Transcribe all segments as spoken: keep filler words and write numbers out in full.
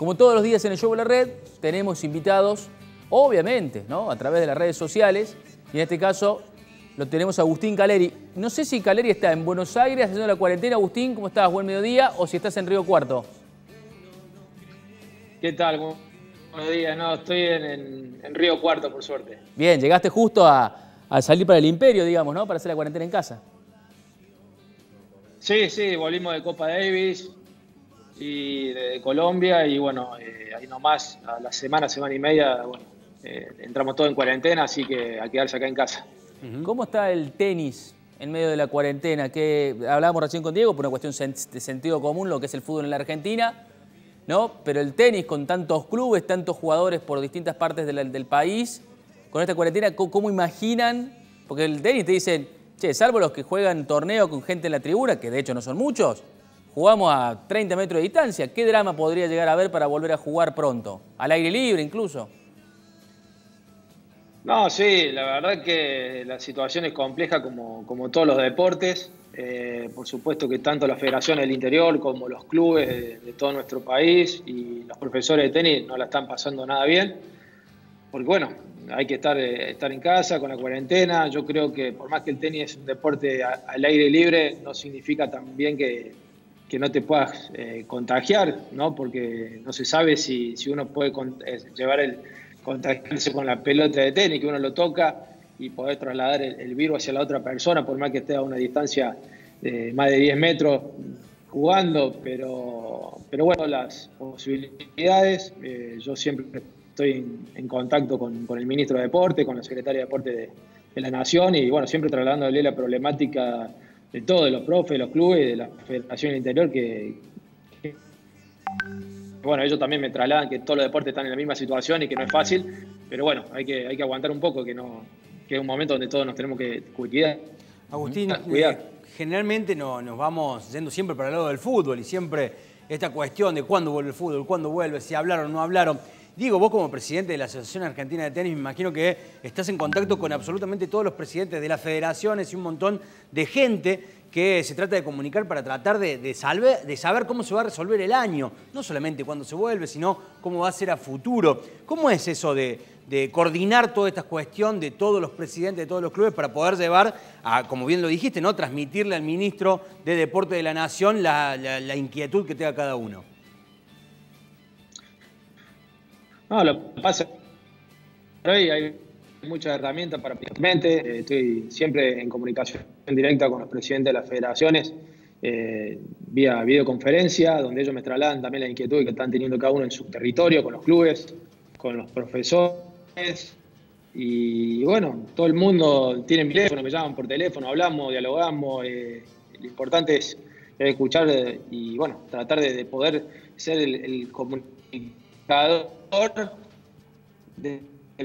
Como todos los días en el Show de la Red, tenemos invitados, obviamente, ¿no?, a través de las redes sociales. Y en este caso lo tenemos a Agustín Caleri. No sé si Caleri está en Buenos Aires haciendo la cuarentena. Agustín, ¿cómo estás? Buen mediodía. O si estás en Río Cuarto. ¿Qué tal? Buenos días. No, estoy en, en, en Río Cuarto, por suerte. Bien, llegaste justo a, a salir para el Imperio, digamos, ¿no?, para hacer la cuarentena en casa. Sí, sí, volvimos de Copa Davis y de Colombia y bueno, eh, ahí nomás, a la semana, semana y media, bueno, eh, entramos todos en cuarentena, así que a quedarse acá en casa. ¿Cómo está el tenis en medio de la cuarentena? Que hablábamos recién con Diego por una cuestión de sentido común, lo que es el fútbol en la Argentina, ¿no? Pero el tenis, con tantos clubes, tantos jugadores por distintas partes de la, del país, con esta cuarentena, ¿cómo, ¿cómo imaginan? Porque el tenis te dicen, che, salvo los que juegan torneo con gente en la tribuna, que de hecho no son muchos, jugamos a treinta metros de distancia. ¿Qué drama podría llegar a haber para volver a jugar pronto? Al aire libre incluso. No, sí, la verdad que la situación es compleja como, como todos los deportes. Eh, por supuesto que tanto la Federación del Interior como los clubes de, de todo nuestro país y los profesores de tenis no la están pasando nada bien. Porque bueno, hay que estar, eh, estar en casa con la cuarentena. Yo creo que por más que el tenis es un deporte a, al aire libre, no significa también que, que no te puedas eh, contagiar, ¿no? Porque no se sabe si, si uno puede con, eh, llevar el... contagiarse con la pelota de tenis, que uno lo toca y poder trasladar el, el virus hacia la otra persona, por más que esté a una distancia de más de diez metros jugando, pero, pero bueno, las posibilidades, eh, yo siempre estoy en, en contacto con, con el ministro de Deporte, con la secretaria de Deporte de, de la Nación y bueno, siempre trasladándole la problemática de todos, de los profes, de los clubes, de la Federación del Interior, que, que bueno, ellos también me trasladan que todos los deportes están en la misma situación y que no es fácil, pero bueno, hay que, hay que aguantar un poco, que, no, que es un momento donde todos nos tenemos que cuidar. Agustín, cuidar. Eh, generalmente no, nos vamos yendo siempre para el lado del fútbol y siempre esta cuestión de cuándo vuelve el fútbol, cuándo vuelve, si hablaron o no hablaron. Diego, vos como presidente de la Asociación Argentina de Tenis, me imagino que estás en contacto con absolutamente todos los presidentes de las federaciones y un montón de gente que se trata de comunicar para tratar de, de, salve, de saber cómo se va a resolver el año. No solamente cuándo se vuelve, sino cómo va a ser a futuro. ¿Cómo es eso de, de coordinar toda esta cuestión de todos los presidentes de todos los clubes para poder llevar, a, como bien lo dijiste, ¿no?, transmitirle al ministro de Deporte de la Nación la, la, la inquietud que tenga cada uno? No, lo que pasa es que hoy hay muchas herramientas para prácticamente. Estoy siempre en comunicación directa con los presidentes de las federaciones, eh, vía videoconferencia, donde ellos me trasladan también la inquietud que están teniendo cada uno en su territorio, con los clubes, con los profesores. Y bueno, todo el mundo tiene mi teléfono, me llaman por teléfono, hablamos, dialogamos. Eh, lo importante es escuchar y bueno, tratar de, de poder ser el, el comunicador de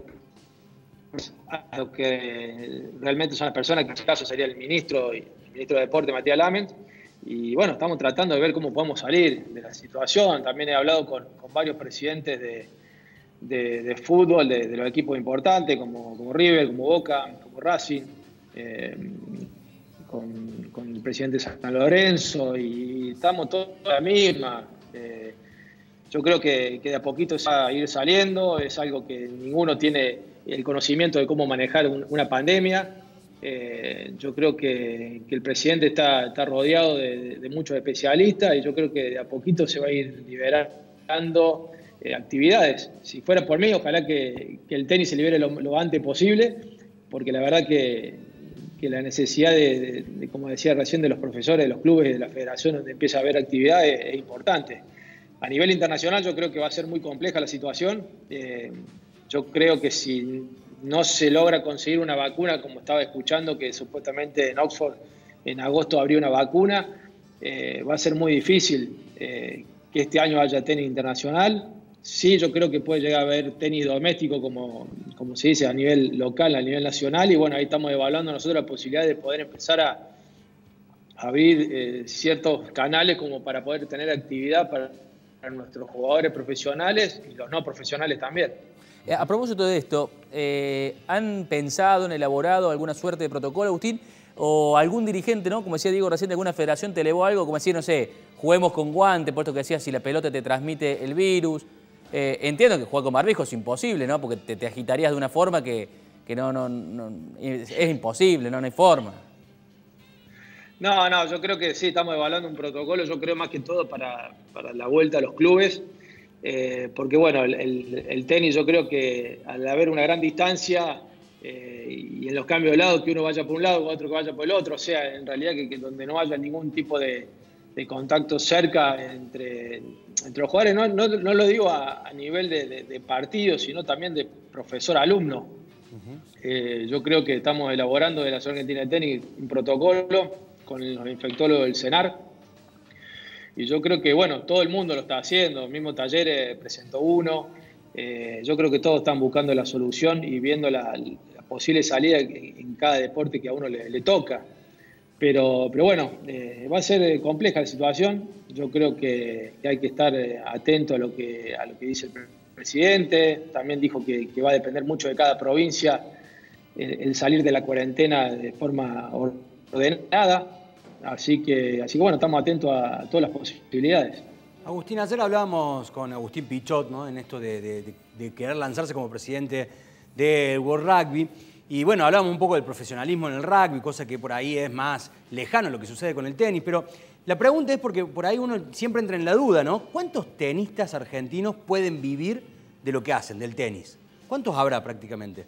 a lo que realmente son las personas, que en este caso sería el ministro, el ministro de Deporte, Matías Lamen. Y bueno, estamos tratando de ver cómo podemos salir de la situación. También he hablado con, con varios presidentes de, de, de fútbol, de, de los equipos importantes, como, como River, como Boca, como Racing, eh, con, con el presidente de San Lorenzo, y estamos todos en la misma. Eh, yo creo que, que de a poquito se va a ir saliendo, es algo que ninguno tiene el conocimiento de cómo manejar un, una pandemia. Eh, yo creo que, que el presidente está, está rodeado de, de, de muchos especialistas y yo creo que de a poquito se va a ir liberando eh, actividades. Si fuera por mí, ojalá que, que el tenis se libere lo, lo antes posible, porque la verdad que, que la necesidad de, de, de, como decía recién, de los profesores, de los clubes, de la federación, donde empieza a haber actividades, es, es importante. A nivel internacional yo creo que va a ser muy compleja la situación. Eh, Yo creo que si no se logra conseguir una vacuna, como estaba escuchando que supuestamente en Oxford en agosto habría una vacuna, eh, va a ser muy difícil eh, que este año haya tenis internacional. Sí, yo creo que puede llegar a haber tenis doméstico, como, como se dice, a nivel local, a nivel nacional, y bueno, ahí estamos evaluando nosotros la posibilidad de poder empezar a, a abrir eh, ciertos canales como para poder tener actividad para, para nuestros jugadores profesionales y los no profesionales también. A propósito de esto, eh, ¿han pensado, han elaborado alguna suerte de protocolo, Agustín? ¿O algún dirigente, ¿no?, como decía Diego recién, de alguna federación te elevó algo, como decir, no sé, juguemos con guantes, puesto que decías si la pelota te transmite el virus. Eh, entiendo que jugar con barbijo es imposible, ¿no? Porque te, te agitarías de una forma que, que no, no, no es, es imposible, ¿no? No hay forma. No, no, yo creo que sí, estamos evaluando un protocolo, yo creo más que todo para, para la vuelta a los clubes, eh, porque bueno, el, el, el tenis yo creo que al haber una gran distancia eh, y en los cambios de lado, que uno vaya por un lado, otro que vaya por el otro, o sea, en realidad que, que donde no haya ningún tipo de, de contacto cerca entre, entre los jugadores, no, no, no lo digo a, a nivel de, de, de partido, sino también de profesor-alumno. Uh-huh. eh, yo creo que estamos elaborando de la Asociación Argentina de Tenis un protocolo con los infectólogos del CENAR. Y yo creo que, bueno, todo el mundo lo está haciendo. El mismo Talleres presentó uno. Eh, yo creo que todos están buscando la solución y viendo la, la posible salida en cada deporte que a uno le, le toca. Pero, pero bueno, eh, va a ser compleja la situación. Yo creo que, que hay que estar atento a lo que, a lo que dice el presidente. También dijo que, que va a depender mucho de cada provincia el, el salir de la cuarentena de forma ordenada. Así que, así que bueno, estamos atentos a, a todas las posibilidades. Agustín, ayer hablábamos con Agustín Pichot, ¿no? En esto de, de, de querer lanzarse como presidente del World Rugby. Y bueno, hablábamos un poco del profesionalismo en el rugby, cosa que por ahí es más lejano a lo que sucede con el tenis. Pero la pregunta es porque por ahí uno siempre entra en la duda, ¿no? ¿Cuántos tenistas argentinos pueden vivir de lo que hacen, del tenis? ¿Cuántos habrá prácticamente?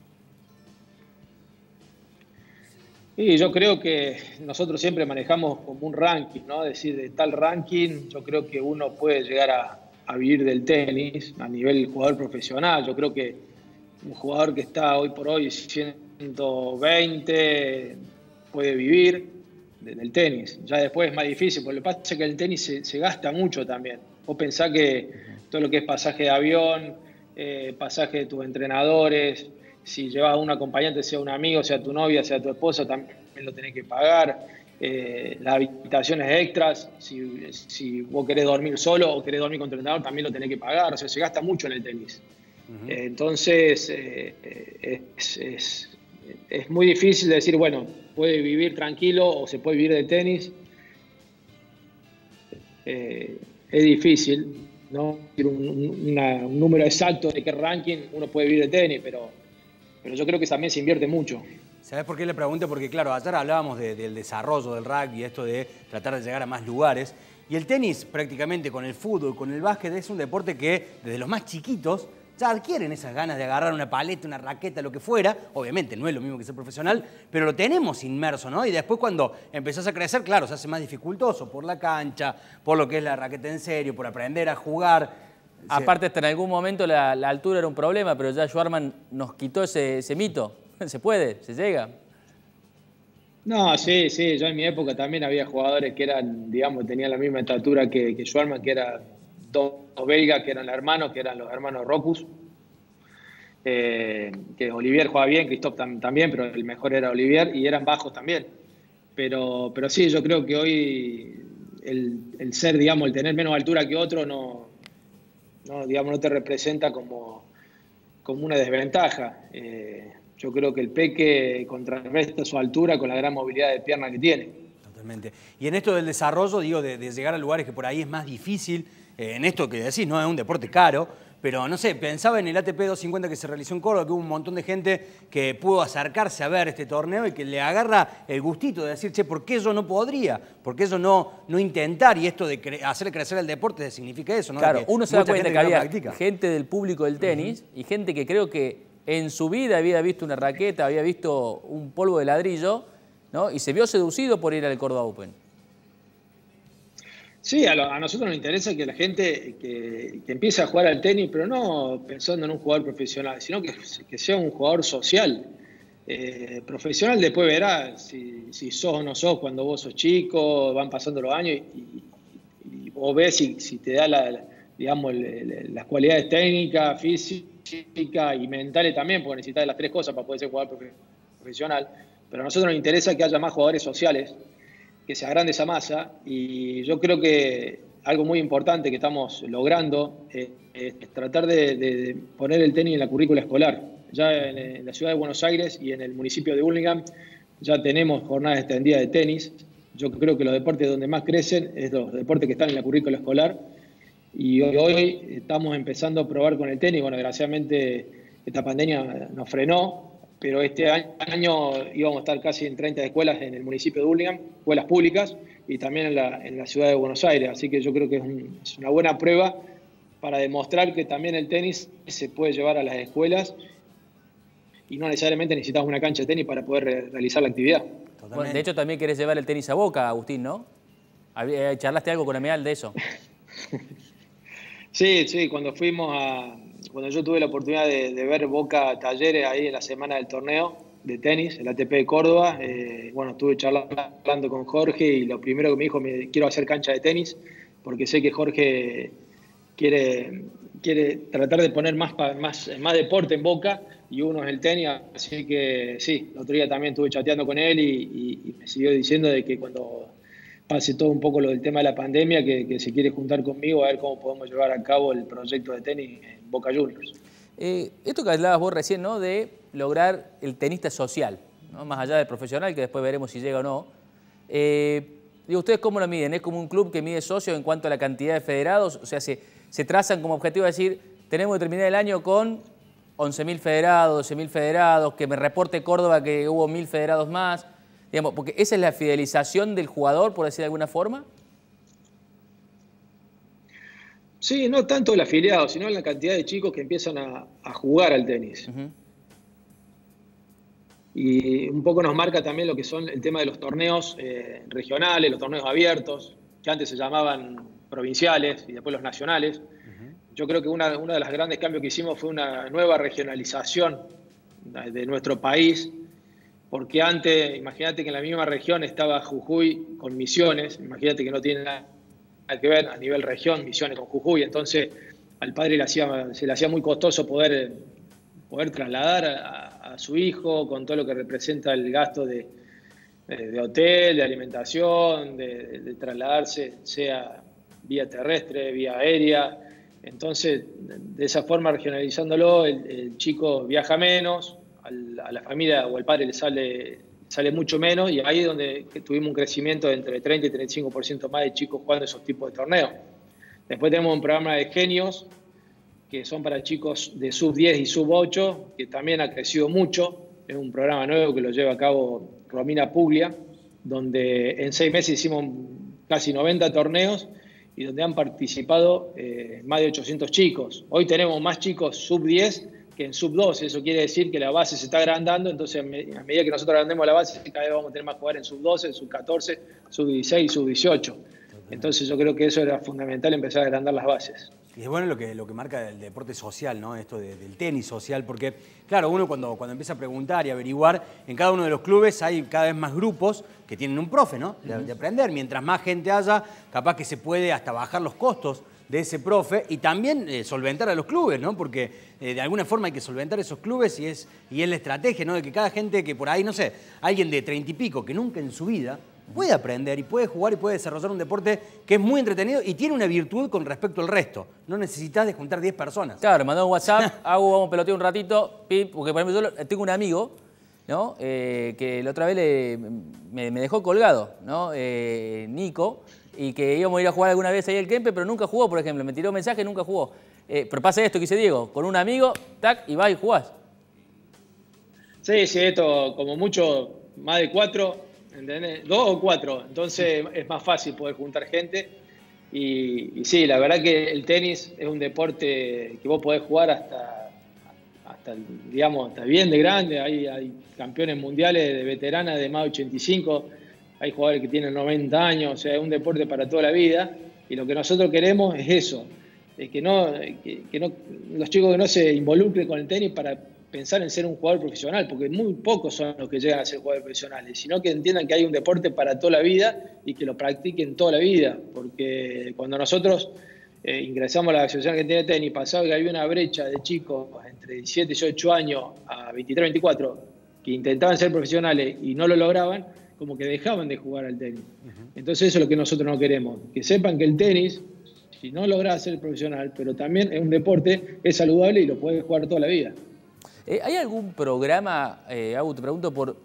Y yo creo que nosotros siempre manejamos como un ranking, ¿no? Es decir, de tal ranking, yo creo que uno puede llegar a, a vivir del tenis a nivel jugador profesional. Yo creo que un jugador que está hoy por hoy ciento veinte puede vivir del tenis. Ya después es más difícil, porque lo que pasa es que el tenis se, se gasta mucho también. Vos pensás que todo lo que es pasaje de avión, eh, pasaje de tus entrenadores, si llevas a un acompañante, sea un amigo, sea tu novia, sea tu esposa, también lo tenés que pagar. Eh, las habitaciones extras, si, si vos querés dormir solo o querés dormir con tu entrenador, también lo tenés que pagar. O sea, se gasta mucho en el tenis. Uh-huh. eh, entonces, eh, es, es, es muy difícil decir, bueno, puede vivir tranquilo o se puede vivir de tenis. Eh, es difícil, ¿no? Un, una, un número exacto de qué ranking uno puede vivir de tenis, pero... Pero yo creo que también se invierte mucho. ¿Sabés por qué le pregunto? Porque claro, ayer hablábamos de, del desarrollo del rugby, esto de tratar de llegar a más lugares. Y el tenis prácticamente con el fútbol, con el básquet, es un deporte que desde los más chiquitos ya adquieren esas ganas de agarrar una paleta, una raqueta, lo que fuera. Obviamente no es lo mismo que ser profesional, pero lo tenemos inmerso, ¿no? Y después cuando empezás a crecer, claro, se hace más dificultoso por la cancha, por lo que es la raqueta en serio, por aprender a jugar. Aparte, hasta en algún momento la, la altura era un problema, pero ya Schwarman nos quitó ese, ese mito. ¿Se puede? ¿Se llega? No, sí, sí. Yo en mi época también había jugadores que eran, digamos, tenían la misma estatura que, que Schwarman, que eran dos belgas, que eran hermanos, que eran los hermanos Rocus. Eh, que Olivier jugaba bien, Christophe tam, también, pero el mejor era Olivier, y eran bajos también. Pero, pero sí, yo creo que hoy el, el ser, digamos, el tener menos altura que otro no... No, digamos, no te representa como, como una desventaja. Eh, yo creo que el Peque contrarresta su altura con la gran movilidad de pierna que tiene. Totalmente. Y en esto del desarrollo, digo, de, de llegar a lugares que por ahí es más difícil, eh, en esto que decís, no es un deporte caro, pero no sé, pensaba en el A T P doscientos cincuenta que se realizó en Córdoba, que hubo un montón de gente que pudo acercarse a ver este torneo y que le agarra el gustito de decir, che, ¿por qué yo no podría? ¿Por qué yo no, no intentar? Y esto de cre hacer crecer el deporte significa eso, ¿no? Claro, uno se da cuenta que había gente del público del tenis uh-huh. y gente que creo que en su vida había visto una raqueta, había visto un polvo de ladrillo, ¿no? Y se vio seducido por ir al Córdoba Open. Sí, a, lo, a nosotros nos interesa que la gente que, que empiece a jugar al tenis, pero no pensando en un jugador profesional, sino que, que sea un jugador social. Eh, profesional después verá si, si sos o no sos cuando vos sos chico, van pasando los años y, y, y vos ves si, si te da la, la, digamos, el, el, las cualidades técnicas, físicas y mentales también, porque necesitas las tres cosas para poder ser jugador profesional. Pero a nosotros nos interesa que haya más jugadores sociales, que se agrande esa masa, y yo creo que algo muy importante que estamos logrando es, es tratar de, de, de poner el tenis en la currícula escolar. Ya en, en la ciudad de Buenos Aires y en el municipio de Burlingame ya tenemos jornadas extendidas de tenis, Yo creo que los deportes donde más crecen es los deportes que están en la currícula escolar. Y hoy, hoy estamos empezando a probar con el tenis. Bueno, desgraciadamente esta pandemia nos frenó, pero este año íbamos a estar casi en treinta escuelas en el municipio de Hurlingham, escuelas públicas, y también en la, en la ciudad de Buenos Aires. Así que yo creo que es, un, es una buena prueba para demostrar que también el tenis se puede llevar a las escuelas y no necesariamente necesitamos una cancha de tenis para poder re realizar la actividad. Bueno, de hecho, también querés llevar el tenis a Boca, Agustín, ¿no? ¿Charlaste algo con Amial de eso? Sí, sí, cuando fuimos a... Cuando yo tuve la oportunidad de, de ver Boca Talleres ahí en la semana del torneo de tenis, el A T P de Córdoba, eh, bueno, estuve charlando con Jorge y lo primero que me dijo, me, quiero hacer cancha de tenis, porque sé que Jorge quiere, quiere tratar de poner más, más, más deporte en Boca, y uno es el tenis, así que sí, el otro día también estuve chateando con él y, y, y me siguió diciendo de que cuando pase todo un poco lo del tema de la pandemia, que, que se quiere juntar conmigo a ver cómo podemos llevar a cabo el proyecto de tenis en Boca Juniors. Eh, esto que hablabas vos recién, ¿no? De lograr el tenista social, ¿no? Más allá del profesional, que después veremos si llega o no. Eh, digo, ¿ustedes cómo lo miden? ¿Es como un club que mide socios en cuanto a la cantidad de federados? O sea, se, se trazan como objetivo de decir, tenemos que terminar el año con once mil federados, doce mil federados, que me reporte Córdoba que hubo mil federados más. Digamos, porque esa es la fidelización del jugador, por decir de alguna forma. Sí, no tanto el afiliado, sino la cantidad de chicos que empiezan a, a jugar al tenis. Uh-huh. Y un poco nos marca también lo que son el tema de los torneos eh, regionales, los torneos abiertos, que antes se llamaban provinciales y después los nacionales. Uh-huh. Yo creo que una, uno de los grandes cambios que hicimos fue una nueva regionalización de nuestro país, porque antes, imagínate que en la misma región estaba Jujuy con Misiones, imagínate que no tiene nada que ver a nivel región, Misiones con Jujuy, entonces al padre le hacía, se le hacía muy costoso poder, poder trasladar a, a su hijo con todo lo que representa el gasto de, de hotel, de alimentación, de, de trasladarse, sea vía terrestre, vía aérea. Entonces, de esa forma, regionalizándolo, el, el chico viaja menos, al, a la familia o al padre le sale, sale mucho menos, y ahí es donde tuvimos un crecimiento de entre treinta y treinta y cinco por ciento más de chicos jugando esos tipos de torneos. Después tenemos un programa de genios, que son para chicos de sub diez y sub ocho, que también ha crecido mucho. Es un programa nuevo que lo lleva a cabo Romina Puglia, donde en seis meses hicimos casi noventa torneos y donde han participado eh, más de ochocientos chicos. Hoy tenemos más chicos sub diez que en sub doce, eso quiere decir que la base se está agrandando, entonces a medida que nosotros agrandemos la base, cada vez vamos a tener más jugadores en sub doce, sub catorce, sub dieciséis, sub dieciocho. Entonces yo creo que eso era fundamental, empezar a agrandar las bases. Y es bueno lo que, lo que marca el deporte social, ¿no? Esto de, del tenis social, porque, claro, uno cuando, cuando empieza a preguntar y averiguar, en cada uno de los clubes hay cada vez más grupos que tienen un profe, ¿no? De, de aprender. Mientras más gente haya, capaz que se puede hasta bajar los costos de ese profe y también eh, solventar a los clubes, ¿no? Porque eh, de alguna forma hay que solventar esos clubes y es, y es la estrategia, ¿no? De que cada gente que por ahí, no sé, alguien de treinta y pico que nunca en su vida puede aprender y puede jugar y puede desarrollar un deporte que es muy entretenido y tiene una virtud con respecto al resto. No necesitas de juntar diez personas. Claro, mandó un WhatsApp, hago, vamos a pelotear un ratito, pip, porque por ejemplo yo tengo un amigo, ¿no? Eh, que la otra vez le, me, me dejó colgado, ¿no? Eh, Nico, y que íbamos a ir a jugar alguna vez ahí al Kempe, pero nunca jugó, por ejemplo. Me tiró un mensaje y nunca jugó. Eh, pero pasa esto que dice Diego, con un amigo, tac, y vas y jugás. Sí, sí, esto como mucho, más de cuatro, ¿entendés? Dos o cuatro, entonces es más fácil poder juntar gente. Y, y sí, la verdad que el tenis es un deporte que vos podés jugar hasta, hasta digamos, hasta bien de grande. Hay, hay campeones mundiales de veteranas de más de ochenta y cinco, hay jugadores que tienen noventa años, o sea, es un deporte para toda la vida. Y lo que nosotros queremos es eso, es que, no, que, que no, los chicos que no se involucren con el tenis para pensar en ser un jugador profesional, porque muy pocos son los que llegan a ser jugadores profesionales, sino que entiendan que hay un deporte para toda la vida y que lo practiquen toda la vida, porque cuando nosotros eh, ingresamos a la Asociación Argentina de Tenis, pasaba que había una brecha de chicos entre diecisiete y dieciocho años a veintitrés, veinticuatro, que intentaban ser profesionales y no lo lograban, como que dejaban de jugar al tenis. Uh-huh. Entonces eso es lo que nosotros no queremos, que sepan que el tenis, si no lográs ser profesional, pero también es un deporte, es saludable y lo puedes jugar toda la vida. Eh, ¿Hay algún programa, eh, Agu, te pregunto por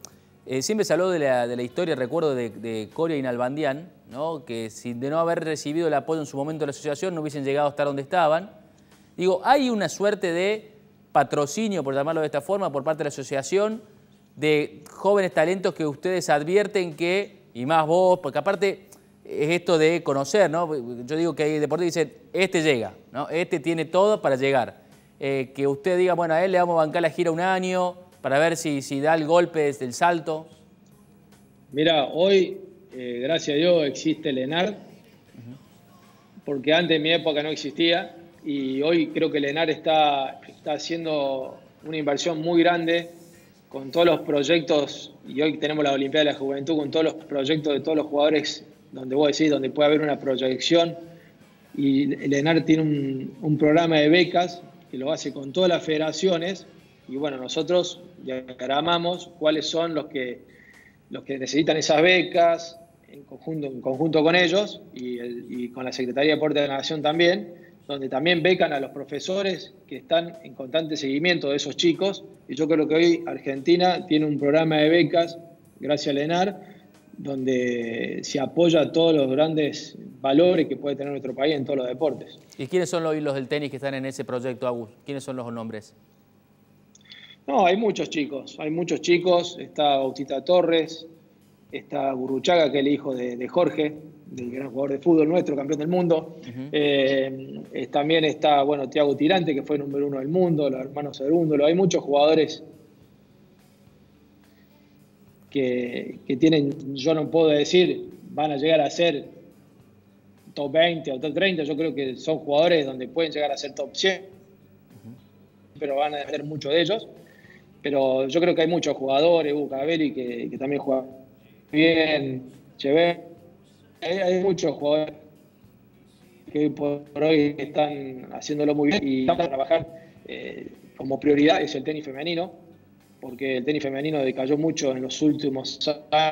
Eh, siempre se habló de la, de la historia, recuerdo, de, de Coria y Nalbandián, ¿no? Que si de no haber recibido el apoyo en su momento de la asociación no hubiesen llegado a estar donde estaban. Digo, ¿hay una suerte de patrocinio, por llamarlo de esta forma, por parte de la asociación, de jóvenes talentos que ustedes advierten que, y más vos, porque aparte es esto de conocer, ¿no? Yo digo que hay deportistas que dicen, este llega, ¿no? Este tiene todo para llegar. Eh, que usted diga, bueno, a él le vamos a bancar la gira un año para ver si, si da el golpe desde el salto. Mira, hoy, eh, gracias a Dios, existe el ENAR, uh-huh. porque antes en mi época no existía, y hoy creo que el ENAR está, está haciendo una inversión muy grande con todos los proyectos, y hoy tenemos la Olimpiada de la Juventud, con todos los proyectos de todos los jugadores, donde vos decís, donde puede haber una proyección, y el ENAR tiene un, un programa de becas que lo hace con todas las federaciones, y bueno, nosotros diagramamos cuáles son los que, los que necesitan esas becas, en conjunto, en conjunto con ellos, y, el, y con la Secretaría de Deporte de la Nación también, donde también becan a los profesores que están en constante seguimiento de esos chicos, y yo creo que hoy Argentina tiene un programa de becas, gracias al ENAR, donde se apoya a todos los grandes valores que puede tener nuestro país en todos los deportes. ¿Y quiénes son los, los del tenis que están en ese proyecto, Agus? ¿Quiénes son los nombres? No, hay muchos chicos, hay muchos chicos. Está Bautista Torres, está Gurruchaga, que es el hijo de, de Jorge, del gran jugador de fútbol nuestro, campeón del mundo. Uh-huh. eh, eh, también está, bueno, Tiago Tirante, que fue número uno del mundo, los hermanos Cerúndolo. Hay muchos jugadores que, que tienen, yo no puedo decir, van a llegar a ser top veinte o top treinta. Yo creo que son jugadores donde pueden llegar a ser top cien, uh-huh. pero van a depender mucho de ellos. Pero yo creo que hay muchos jugadores, Hugo Cabelli, que, que también juega bien, Chever. Hay, hay muchos jugadores que por hoy están haciéndolo muy bien y estamos a trabajar eh, como prioridad es el tenis femenino, porque el tenis femenino decayó mucho en los últimos años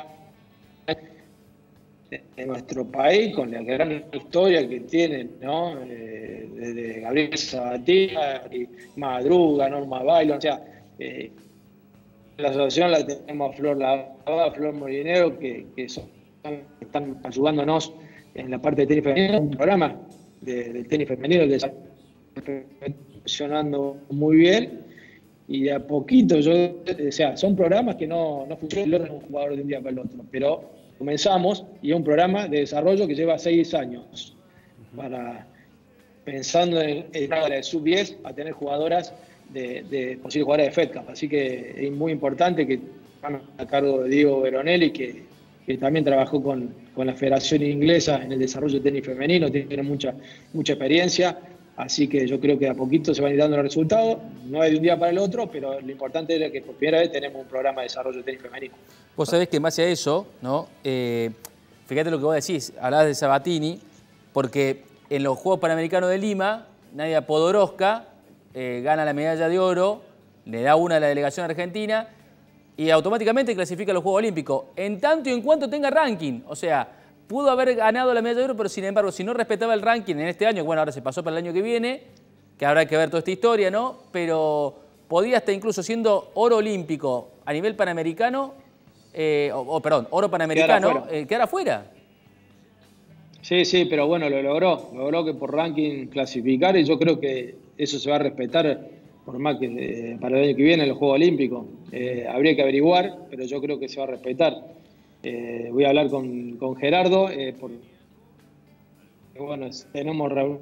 en nuestro país, con la gran historia que tienen, ¿no? Eh, desde Gabriel Sabatini, Madruga, Norma Bailon, o sea, Eh, la asociación la tenemos a Flor Lavada, Flor Molinero, que, que son, están ayudándonos en la parte de tenis femenino, un programa de, de tenis femenino que está funcionando muy bien, y de a poquito, yo, o sea, son programas que no, no funcionan en un jugador de un día para el otro, pero comenzamos y es un programa de desarrollo que lleva seis años, para pensando en el sub diez a tener jugadoras de, de posibles jugadoras de Fed Cup. Así que es muy importante que están a cargo de Diego Veronelli, que, que también trabajó con, con la Federación Inglesa en el desarrollo de tenis femenino, tiene mucha, mucha experiencia. Así que yo creo que a poquito se van a ir dando los resultados, no es de un día para el otro, pero lo importante es que por primera vez tenemos un programa de desarrollo de tenis femenino. Vos sabés que en base a eso, ¿no? Eh, fíjate lo que vos decís, hablabas de Sabatini, porque en los Juegos Panamericanos de Lima, Nadia Podoroska eh, gana la medalla de oro, le da una a la delegación argentina y automáticamente clasifica a los Juegos Olímpicos, en tanto y en cuanto tenga ranking. O sea, pudo haber ganado la medalla de oro, pero sin embargo, si no respetaba el ranking en este año, bueno, ahora se pasó para el año que viene, que habrá que ver toda esta historia, ¿no? Pero podía hasta incluso siendo oro olímpico a nivel panamericano, eh, o, o perdón, oro panamericano, quedar afuera. Eh, quedar afuera. Sí, sí, pero bueno, lo logró. Logró que por ranking clasificar y yo creo que eso se va a respetar por más que eh, para el año que viene en los Juegos Olímpicos. Eh, habría que averiguar, pero yo creo que se va a respetar. Eh, voy a hablar con, con Gerardo, eh, porque bueno, tenemos reunión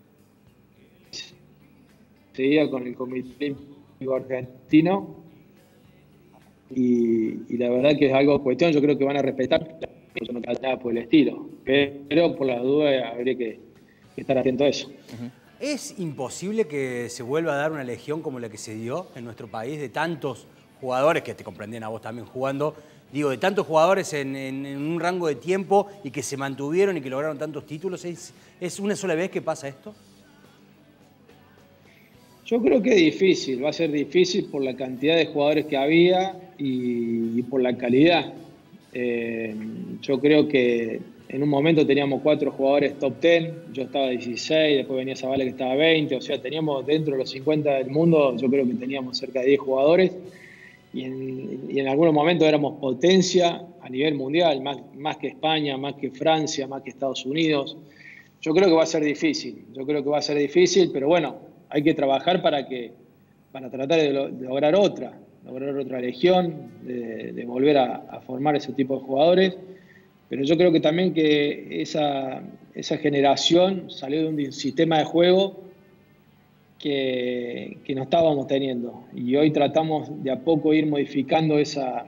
seguida con el Comité Olímpico Argentino y, y la verdad que es algo cuestión, yo creo que van a respetar, yo no queda nada por el estilo, pero por las dudas habría que, que estar atento a eso. Uh-huh. ¿Es imposible que se vuelva a dar una legión como la que se dio en nuestro país de tantos jugadores, que te comprendían a vos también jugando, digo, de tantos jugadores en, en, en un rango de tiempo y que se mantuvieron y que lograron tantos títulos? ¿Es, es una sola vez que pasa esto? Yo creo que es difícil, va a ser difícil por la cantidad de jugadores que había y, y por la calidad. Eh, yo creo que en un momento teníamos cuatro jugadores top diez, yo estaba dieciséis, después venía Zavala que estaba veinte, o sea, teníamos dentro de los cincuenta del mundo, yo creo que teníamos cerca de diez jugadores. y en, y en algunos momentos éramos potencia a nivel mundial, más, más que España, más que Francia, más que Estados Unidos. Yo creo que va a ser difícil, yo creo que va a ser difícil, pero bueno, hay que trabajar para, que, para tratar de, lo, de lograr otra, lograr otra legión, de, de volver a, a formar ese tipo de jugadores. Pero yo creo que también que esa, esa generación salió de un sistema de juego que, que no estábamos teniendo. Y hoy tratamos de a poco ir modificando esa,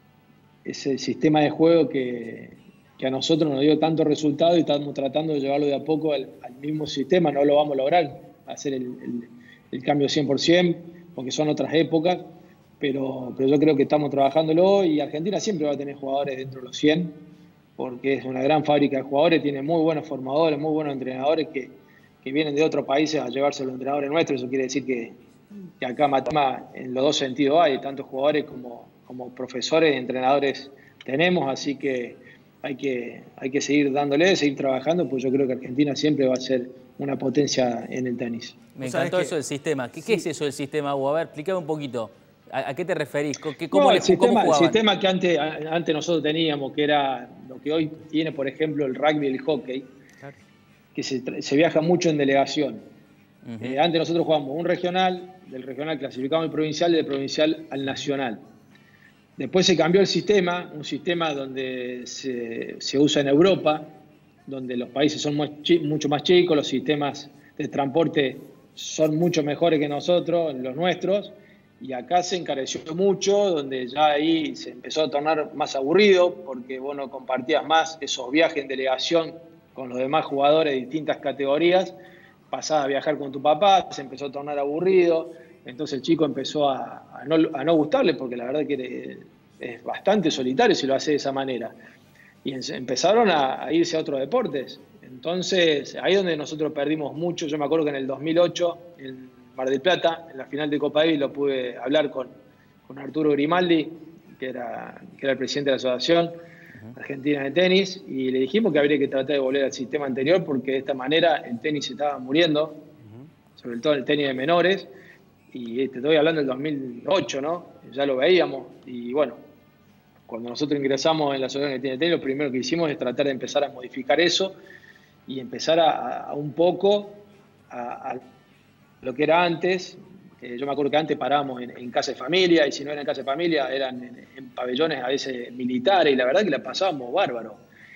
ese sistema de juego que, que a nosotros nos dio tanto resultado y estamos tratando de llevarlo de a poco al, al mismo sistema. No lo vamos a lograr hacer el, el, el cambio cien por ciento porque son otras épocas, pero, pero yo creo que estamos trabajándolo y Argentina siempre va a tener jugadores dentro de los cien, porque es una gran fábrica de jugadores, tiene muy buenos formadores, muy buenos entrenadores que, que vienen de otros países a llevarse a los entrenadores nuestros. Eso quiere decir que, que acá Matama en los dos sentidos hay, tanto jugadores como, como profesores y entrenadores tenemos, así que hay, que hay que seguir dándole, seguir trabajando, pues yo creo que Argentina siempre va a ser una potencia en el tenis. Me encantó eso del sistema. ¿Qué, sí. ¿Qué es eso del sistema, Hugo? A ver, explícame un poquito. ¿A, a qué te referís? ¿Qué, cómo no, le, el, sistema, cómo el sistema que antes, antes nosotros teníamos, que era lo que hoy tiene, por ejemplo, el rugby y el hockey, claro, que se, se viaja mucho en delegación. Uh-huh. eh, antes nosotros jugábamos un regional, del regional clasificamos el provincial y del provincial al nacional. Después se cambió el sistema, un sistema donde se, se usa en Europa, donde los países son muy, mucho más chicos, los sistemas de transporte son mucho mejores que nosotros, los nuestros, y acá se encareció mucho, donde ya ahí se empezó a tornar más aburrido, porque vos no compartías más esos viajes en delegación con los demás jugadores de distintas categorías, pasabas a viajar con tu papá, se empezó a tornar aburrido, entonces el chico empezó a, a, no, a no gustarle, porque la verdad que es bastante solitario si lo hace de esa manera. Y empezaron a, a irse a otros deportes. Entonces, ahí es donde nosotros perdimos mucho. Yo me acuerdo que en el dos mil ocho, en Mar del Plata, en la final de Copa Davis, lo pude hablar con, con Arturo Grimaldi, que era, que era el presidente de la Asociación uh-huh. Argentina de Tenis, y le dijimos que habría que tratar de volver al sistema anterior, porque de esta manera el tenis se estaba muriendo, uh-huh. sobre todo el tenis de menores, y te estoy hablando del dos mil ocho, ¿no? Ya lo veíamos, y bueno, cuando nosotros ingresamos en la Asociación Argentina de Tenis, lo primero que hicimos es tratar de empezar a modificar eso y empezar a, a, a un poco a, a lo que era antes. Eh, yo me acuerdo que antes parábamos en, en casa de familia, y si no era en casa de familia eran en, en pabellones a veces militares, y la verdad que la pasábamos bárbaro.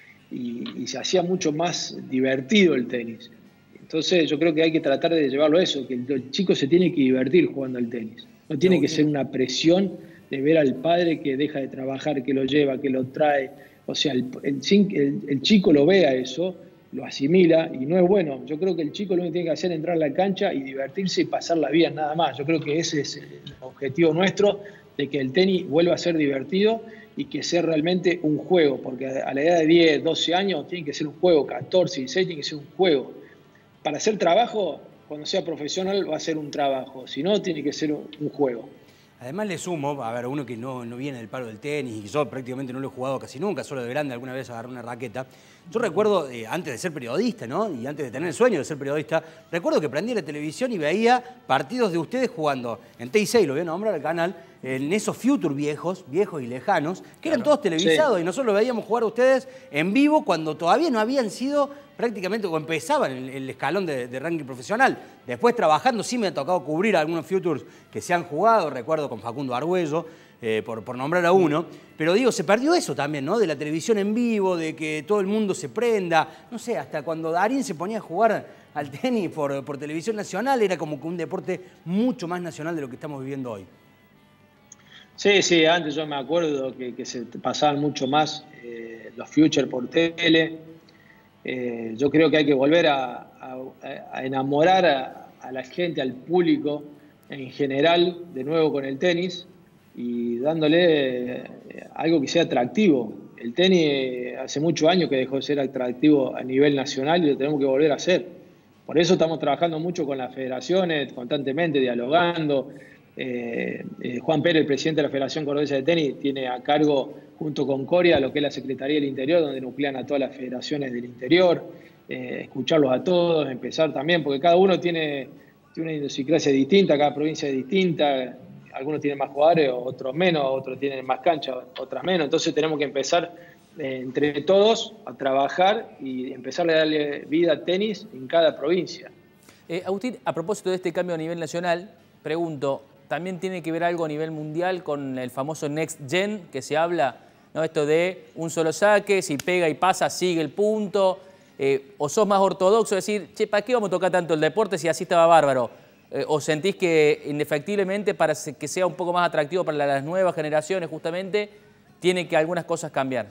Y, y se hacía mucho más divertido el tenis. Entonces yo creo que hay que tratar de llevarlo a eso, que el, el chico se tiene que divertir jugando al tenis. No tiene que ser una presión de ver al padre que deja de trabajar, que lo lleva, que lo trae. O sea, el, el, el, el chico lo ve a eso, lo asimila y no es bueno. Yo creo que el chico lo único que tiene que hacer es entrar a la cancha y divertirse y pasarla bien, nada más. Yo creo que ese es el objetivo nuestro, de que el tenis vuelva a ser divertido y que sea realmente un juego, porque a la edad de diez, doce años tiene que ser un juego, catorce, dieciséis tiene que ser un juego. Para hacer trabajo, cuando sea profesional va a ser un trabajo, si no tiene que ser un, un juego. Además le sumo, a ver, uno que no, no viene del palo del tenis y que yo prácticamente no lo he jugado casi nunca, solo de grande alguna vez agarré una raqueta. Yo recuerdo, eh, antes de ser periodista, ¿no? Y antes de tener el sueño de ser periodista, recuerdo que prendí la televisión y veía partidos de ustedes jugando en T seis, lo voy a nombrar al canal, en esos Future viejos, viejos y lejanos, que eran claro, todos televisados, sí. Y nosotros lo veíamos jugar a ustedes en vivo cuando todavía no habían sido prácticamente, o empezaban el, el escalón de, de ranking profesional. Después trabajando sí me ha tocado cubrir algunos Futures que se han jugado, recuerdo con Facundo Argüello, eh, por, por nombrar a uno. Pero digo, se perdió eso también, ¿no? De la televisión en vivo, de que todo el mundo se prenda. No sé, hasta cuando Darín se ponía a jugar al tenis por, por televisión nacional, era como que un deporte mucho más nacional de lo que estamos viviendo hoy. Sí, sí, antes yo me acuerdo que, que se pasaban mucho más eh, los Futures por tele. Eh, yo creo que hay que volver a, a, a enamorar a, a la gente, al público en general, de nuevo con el tenis, y dándole eh, algo que sea atractivo. El tenis hace muchos años que dejó de ser atractivo a nivel nacional y lo tenemos que volver a hacer. Por eso estamos trabajando mucho con las federaciones, constantemente dialogando. Eh, eh, Juan Pérez, el presidente de la Federación Cordobesa de Tenis, tiene a cargo, junto con Coria, lo que es la Secretaría del Interior, donde nuclean a todas las federaciones del interior, eh, escucharlos a todos, empezar también, porque cada uno tiene, tiene una idiosincrasia distinta, cada provincia es distinta, algunos tienen más jugadores, otros menos, otros tienen más cancha, otras menos. Entonces tenemos que empezar eh, entre todos a trabajar y empezar a darle vida a tenis en cada provincia. Eh, Agustín, a propósito de este cambio a nivel nacional, pregunto, ¿también tiene que ver algo a nivel mundial con el famoso Next Gen que se habla, ¿no? Esto de un solo saque, si pega y pasa, sigue el punto? Eh, ¿O sos más ortodoxo, decir, che, ¿para qué vamos a tocar tanto el deporte si así estaba bárbaro? Eh, ¿O sentís que indefectiblemente para que sea un poco más atractivo para las nuevas generaciones justamente, tiene que algunas cosas cambiar?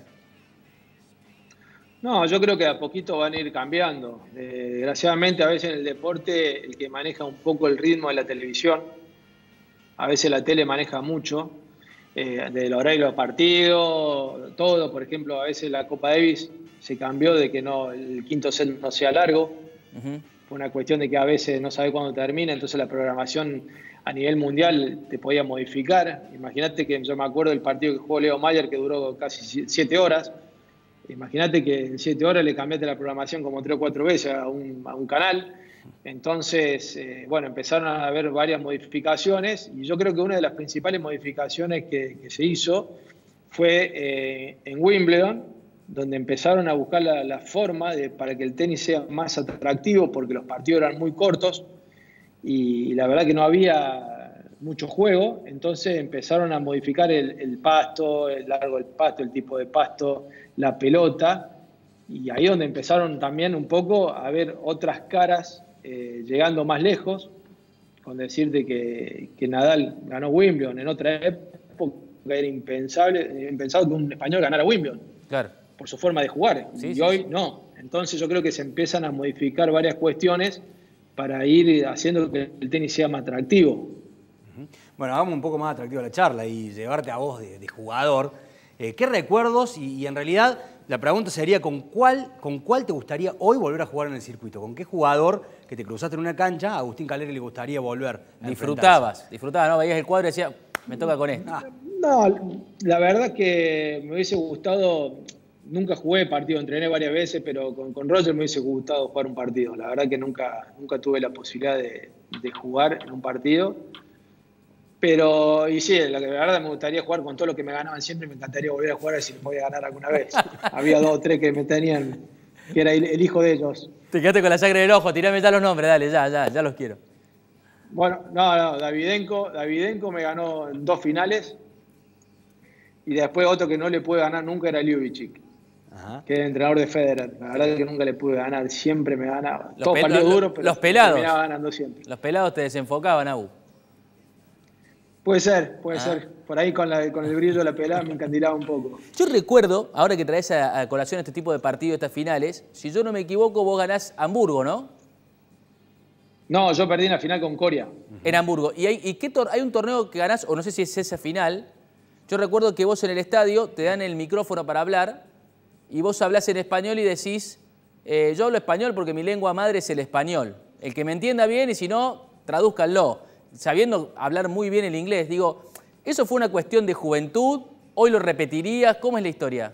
No, yo creo que a poquito van a ir cambiando. Eh, desgraciadamente a veces en el deporte el que maneja un poco el ritmo de la televisión, a veces la tele maneja mucho, eh, del horario de los partidos, todo. Por ejemplo, a veces la Copa Davis se cambió de que no el quinto set no sea largo. Uh-huh. Fue una cuestión de que a veces no sabe cuándo termina, entonces la programación a nivel mundial te podía modificar. Imagínate que yo me acuerdo del partido que jugó Leo Mayer, que duró casi siete horas. Imagínate que en siete horas le cambiaste la programación como tres o cuatro veces a un, a un canal. Entonces, eh, bueno, empezaron a haber varias modificaciones y yo creo que una de las principales modificaciones que, que se hizo fue eh, en Wimbledon, donde empezaron a buscar la, la forma de, para que el tenis sea más atractivo, porque los partidos eran muy cortos y la verdad que no había mucho juego. Entonces empezaron a modificar el, el pasto, el largo del pasto, el tipo de pasto, la pelota, y ahí donde empezaron también un poco a ver otras caras eh, llegando más lejos, con decirte que, que Nadal ganó Wimbledon. En otra época era impensable, impensado que un español ganara Wimbledon, claro, por su forma de jugar, sí, y sí, hoy sí. No. Entonces yo creo que se empiezan a modificar varias cuestiones para ir haciendo que el tenis sea más atractivo. Bueno, hagamos un poco más atractiva la charla y llevarte a vos de, de jugador. Eh, ¿Qué recuerdos? Y, y en realidad la pregunta sería ¿con cuál, ¿con cuál te gustaría hoy volver a jugar en el circuito? ¿Con qué jugador que te cruzaste en una cancha a Agustín Caleri le gustaría volver a Disfrutabas, disfrutabas, ¿no? Veías el cuadro y decías, me toca con esto. Ah. No, la verdad que me hubiese gustado, nunca jugué partido, entrené varias veces, pero con, con Roger me hubiese gustado jugar un partido. La verdad que nunca, nunca tuve la posibilidad de, de jugar en un partido. Pero, y sí, la verdad me gustaría jugar con todo lo que me ganaban siempre, me encantaría volver a jugar a ver si me podía ganar alguna vez. Había dos o tres que me tenían, que era el, el hijo de ellos. Te quedaste con la sangre del ojo, tirame ya los nombres, dale, ya, ya, ya los quiero. Bueno, no, no, Davidenko, Davidenko me ganó en dos finales, y después otro que no le pude ganar nunca era Ljubicic, Ajá. que era el entrenador de Federer. La verdad es que nunca le pude ganar, siempre me ganaba. Los, pe los, duros, pero los pelados, terminaba ganando siempre. Los pelados te desenfocaban, Agu. Puede ser, puede ah. ser. Por ahí con, la, con el brillo de la pelada me encandilaba un poco. Yo recuerdo, ahora que traes a, a colación este tipo de partidos, estas finales, si yo no me equivoco, vos ganás Hamburgo, ¿no? No, yo perdí en la final con Coria. En Hamburgo. ¿Y hay, y qué hay un torneo que ganás, o no sé si es esa final? Yo recuerdo que vos en el estadio te dan el micrófono para hablar y vos hablás en español y decís, eh, yo hablo español porque mi lengua madre es el español. El que me entienda bien y si no, tradúzcanlo. Sabiendo hablar muy bien el inglés, digo, ¿eso fue una cuestión de juventud? ¿Hoy lo repetirías? ¿Cómo es la historia?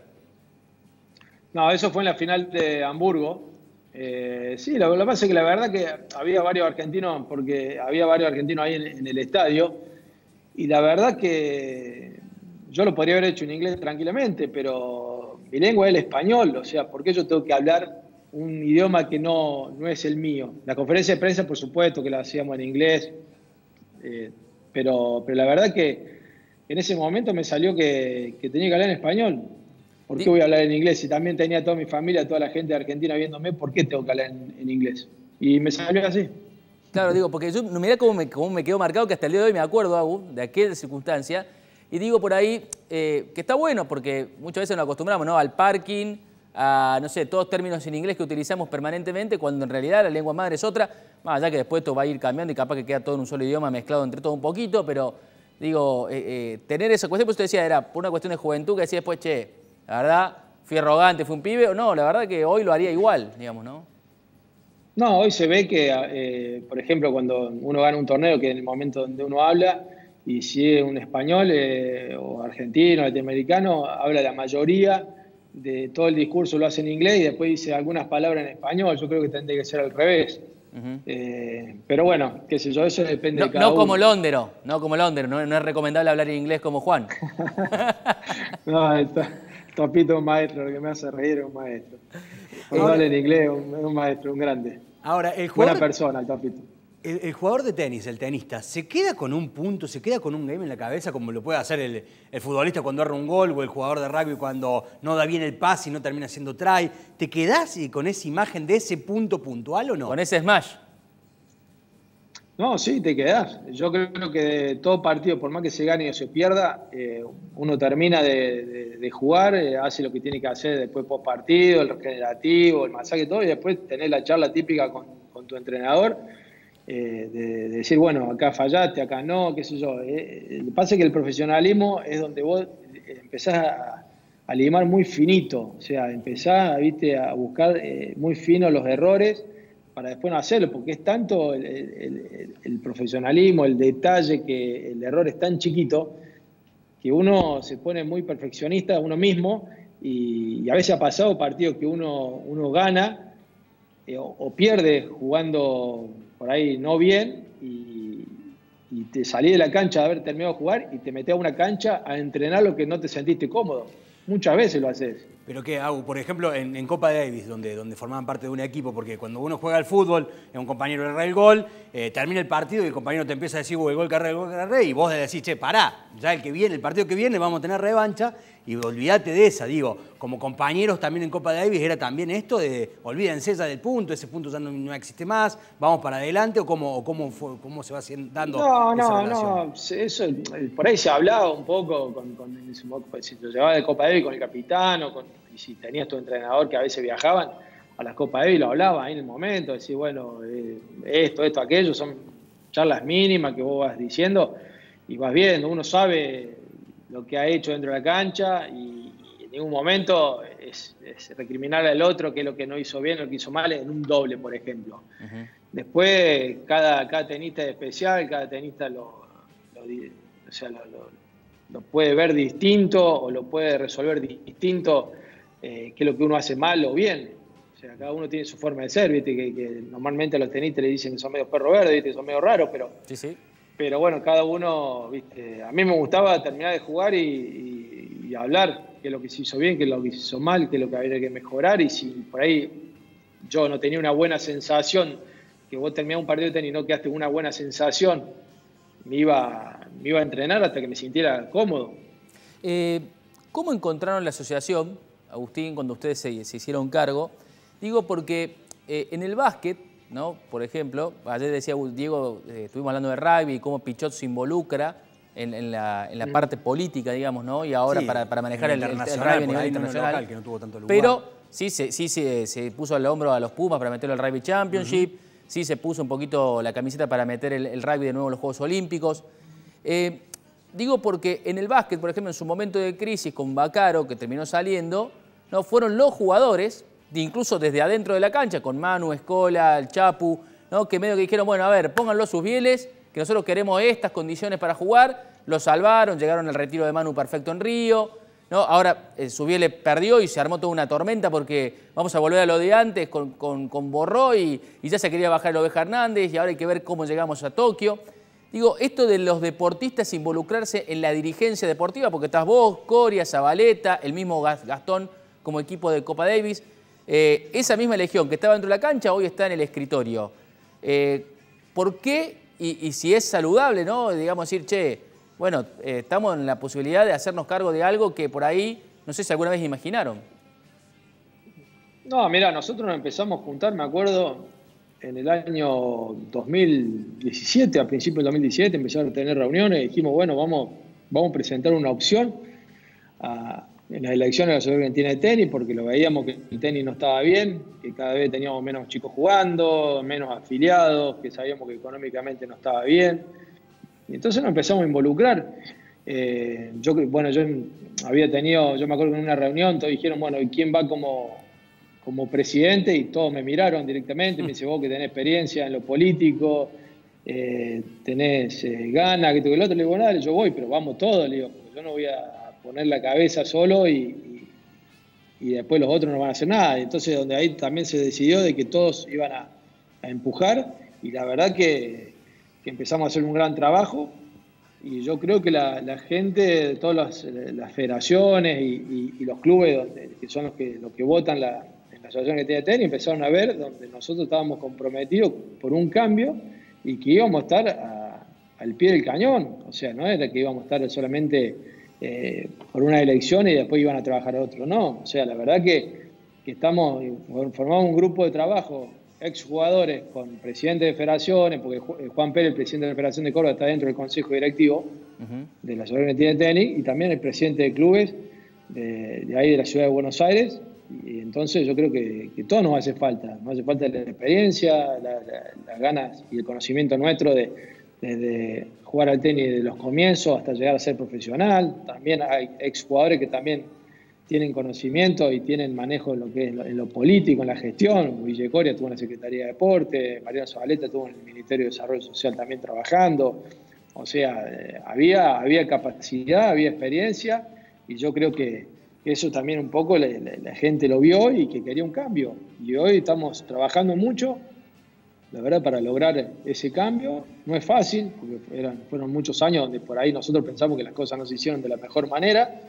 No, eso fue en la final de Hamburgo. Eh, sí, lo, lo que pasa es que la verdad que había varios argentinos, porque había varios argentinos ahí en, en el estadio, y la verdad que yo lo podría haber hecho en inglés tranquilamente, pero mi lengua es el español, o sea, ¿por qué yo tengo que hablar un idioma que no, no es el mío? La conferencia de prensa, por supuesto, que la hacíamos en inglés. Eh, pero, pero la verdad que en ese momento me salió que, que tenía que hablar en español. ¿Por qué voy a hablar en inglés? Si también tenía toda mi familia, toda la gente de Argentina viéndome, ¿por qué tengo que hablar en, en inglés? Y me salió así. Claro, digo, porque yo, mirá cómo me, cómo me quedó marcado, que hasta el día de hoy me acuerdo, Agu, de aquella circunstancia, y digo por ahí eh, que está bueno, porque muchas veces nos acostumbramos, ¿no?, al parking, a, no sé, todos términos en inglés que utilizamos permanentemente, cuando en realidad la lengua madre es otra, más allá que después esto va a ir cambiando y capaz que queda todo en un solo idioma mezclado entre todo un poquito, pero digo, eh, eh, tener esa cuestión, pues usted decía, era por una cuestión de juventud, que decía después, che, la verdad, fui arrogante, fui un pibe, o no, la verdad que hoy lo haría igual, digamos, ¿no? No, hoy se ve que, eh, por ejemplo, cuando uno gana un torneo, que en el momento donde uno habla, y si es un español eh, o argentino, latinoamericano, habla la mayoría de todo el discurso lo hace en inglés y después dice algunas palabras en español. Yo creo que tendría que ser al revés. Uh-huh. eh, pero bueno, qué sé yo, eso depende no, de cada no uno. Como Londero, no como Londero, no, no es recomendable hablar en inglés como Juan. No, el Topito es un maestro, lo que me hace reír es un maestro. Cuando habla en inglés es un, un maestro, un grande. Ahora, el jugador, buena persona, el Topito. El, el jugador de tenis, el tenista, ¿se queda con un punto, se queda con un game en la cabeza como lo puede hacer el, el futbolista cuando erra un gol o el jugador de rugby cuando no da bien el pase y no termina haciendo try? ¿Te quedás con esa imagen de ese punto puntual o no? Con ese smash. No, sí, te quedás. Yo creo que de todo partido, por más que se gane o se pierda, eh, uno termina de, de, de jugar, eh, hace lo que tiene que hacer después post partido, el regenerativo, el masaje, todo, y después tenés la charla típica con, con tu entrenador, eh, de, de decir, bueno, acá fallaste, acá no, qué sé yo. Eh, lo que pasa es que el profesionalismo es donde vos empezás a, a limar muy finito, o sea, empezás, viste, a buscar eh, muy fino los errores, para después no hacerlo, porque es tanto el, el, el profesionalismo, el detalle, que el error es tan chiquito, que uno se pone muy perfeccionista uno mismo, y, y a veces ha pasado partidos que uno, uno gana eh, o, o pierde jugando por ahí no bien, y, y te salís de la cancha de haber terminado de jugar y te metés a una cancha a entrenar lo que no te sentiste cómodo. Muchas veces lo haces. ¿Pero qué hago? Por ejemplo, en, en Copa Davis, donde, donde formaban parte de un equipo, porque cuando uno juega al fútbol, un compañero erra el gol, eh, termina el partido y el compañero te empieza a decir, el gol carré, el gol carré, y vos le decís, che, pará, ya el que viene, el partido que viene, vamos a tener revancha, y olvídate de esa, digo, como compañeros también en Copa Davis era también esto de, olvídense ya del punto, ese punto ya no, no existe más, vamos para adelante, o cómo, o cómo, fue, cómo se va dando no, esa no, relación. No, eso, por ahí se hablaba un poco, con, con, si te llevaba de Copa Davis con el capitán, o con, y si tenías tu entrenador que a veces viajaban a las Copa Davis, lo hablaba ahí en el momento, decir, bueno, eh, esto, esto, aquello, son charlas mínimas que vos vas diciendo y vas viendo, uno sabe lo que ha hecho dentro de la cancha, y, y en ningún momento es, es recriminar al otro que es lo que no hizo bien, lo que hizo mal en un doble, por ejemplo. Uh-huh. Después, cada, cada tenista es especial, cada tenista lo, lo, o sea, lo, lo, lo puede ver distinto o lo puede resolver distinto, eh, que es lo que uno hace mal o bien. O sea, cada uno tiene su forma de ser, ¿viste? Que, que normalmente a los tenistas le dicen que son medio perro verde, ¿viste? Son medio raros, pero... Sí, sí. Pero bueno, cada uno, ¿viste? A mí me gustaba terminar de jugar y, y, y hablar qué es lo que se hizo bien, qué es lo que se hizo mal, qué es lo que había que mejorar, y si por ahí yo no tenía una buena sensación, que vos terminás un partido de tenis y no quedaste con una buena sensación, me iba, me iba a entrenar hasta que me sintiera cómodo. Eh, ¿Cómo encontraron la asociación, Agustín, cuando ustedes se, se hicieron cargo? Digo porque eh, en el básquet, ¿no? Por ejemplo, ayer decía Diego, eh, estuvimos hablando de rugby y cómo Pichot se involucra en, en, la, en la parte política, digamos, ¿no? Y ahora sí, para, para manejar el, el, el rugby a nivel internacional. Local, que no tuvo tanto lugar. Pero sí, se, sí se, se puso al hombro a los Pumas para meterlo al Rugby Championship, uh-huh. Sí se puso un poquito la camiseta para meter el, el rugby de nuevo en los Juegos Olímpicos. Eh, digo porque en el básquet, por ejemplo, en su momento de crisis con Baccaro, que terminó saliendo, ¿no? Fueron los jugadores, incluso desde adentro de la cancha, con Manu, Escola, el Chapu, ¿no? Que medio que dijeron, bueno, a ver, pónganlo sus bieles, que nosotros queremos estas condiciones para jugar. Lo salvaron, llegaron al retiro de Manu perfecto en Río, ¿no? Ahora eh, Subiele perdió y se armó toda una tormenta porque vamos a volver a lo de antes con, con, con Borró y, y ya se quería bajar el Oveja Hernández y ahora hay que ver cómo llegamos a Tokio. Digo, esto de los deportistas involucrarse en la dirigencia deportiva, porque estás vos, Coria, Zabaleta, el mismo Gastón como equipo de Copa Davis, eh, esa misma legión que estaba dentro de la cancha hoy está en el escritorio. Eh, ¿Por qué? Y, y si es saludable, ¿no? Digamos decir, che, bueno, eh, estamos en la posibilidad de hacernos cargo de algo que por ahí, no sé si alguna vez imaginaron. No, mira, nosotros nos empezamos a juntar, me acuerdo, en el año dos mil diecisiete, a principios del dos mil diecisiete, empezaron a tener reuniones y dijimos, bueno, vamos, vamos a presentar una opción a, en las elecciones de la Asociación Argentina de Tenis, porque lo veíamos que el tenis no estaba bien, que cada vez teníamos menos chicos jugando, menos afiliados, que sabíamos que económicamente no estaba bien. Y entonces nos empezamos a involucrar. Eh, yo, bueno, yo había tenido, yo me acuerdo que en una reunión todos dijeron, bueno, ¿y quién va como, como presidente? Y todos me miraron directamente, me dice, vos que tenés experiencia en lo político, eh, tenés eh, ganas, que tú que el otro. Le digo, dale, yo voy, pero vamos todos, le digo, porque yo no voy a poner la cabeza solo y, y, y después los otros no van a hacer nada. Entonces, donde ahí también se decidió de que todos iban a, a empujar, y la verdad que, que empezamos a hacer un gran trabajo, y yo creo que la, la gente de todas las, las federaciones y, y, y los clubes, donde, que son los que, los que votan la, en la Asociación Argentina de Tenis, empezaron a ver donde nosotros estábamos comprometidos por un cambio y que íbamos a estar a, al pie del cañón. O sea, no era que íbamos a estar solamente eh, por una elección y después iban a trabajar otro, no. O sea, la verdad que, que estamos, formamos un grupo de trabajo, exjugadores con presidentes de federaciones, porque Juan Pérez, el presidente de la Federación de Córdoba, está dentro del Consejo Directivo uh-huh. de la Asociación Argentina de Tenis, y también el presidente de clubes de, de ahí de la ciudad de Buenos Aires. Y entonces yo creo que, que todo nos hace falta, nos hace falta la experiencia, la, la, las ganas y el conocimiento nuestro de, de, de jugar al tenis desde los comienzos hasta llegar a ser profesional. También hay exjugadores que también tienen conocimiento y tienen manejo en lo que es en lo político, en la gestión. Ville Coria tuvo en la Secretaría de Deporte, Mariano Zabaleta tuvo en el Ministerio de Desarrollo Social también trabajando. O sea, eh, había, había capacidad, había experiencia, y yo creo que eso también un poco la, la, la gente lo vio y que quería un cambio. Y hoy estamos trabajando mucho, la verdad, para lograr ese cambio. No es fácil, porque eran, fueron muchos años donde por ahí nosotros pensamos que las cosas no se hicieron de la mejor manera.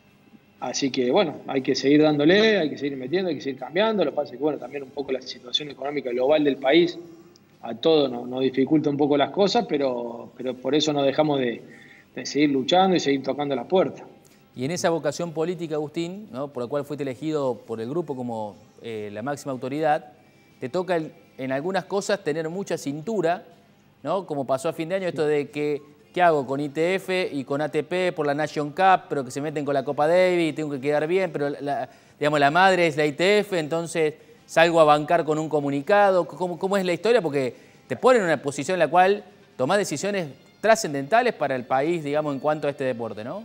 Así que, bueno, hay que seguir dándole, hay que seguir metiendo, hay que seguir cambiando. Lo que pasa es que, bueno, también un poco la situación económica global del país a todos nos, nos dificulta un poco las cosas, pero, pero por eso no dejamos de, de seguir luchando y seguir tocando las puertas. Y en esa vocación política, Agustín, ¿no?, por la cual fuiste elegido por el grupo como eh, la máxima autoridad, te toca el, en algunas cosas tener mucha cintura, ¿no? Como pasó a fin de año, esto de que ¿qué hago con I T F y con A T P por la Nation Cup, pero que se meten con la Copa Davis y tengo que quedar bien, pero la, digamos, la madre es la I T F, entonces salgo a bancar con un comunicado? ¿Cómo, cómo es la historia? Porque te ponen en una posición en la cual tomás decisiones trascendentales para el país, digamos, en cuanto a este deporte, ¿no?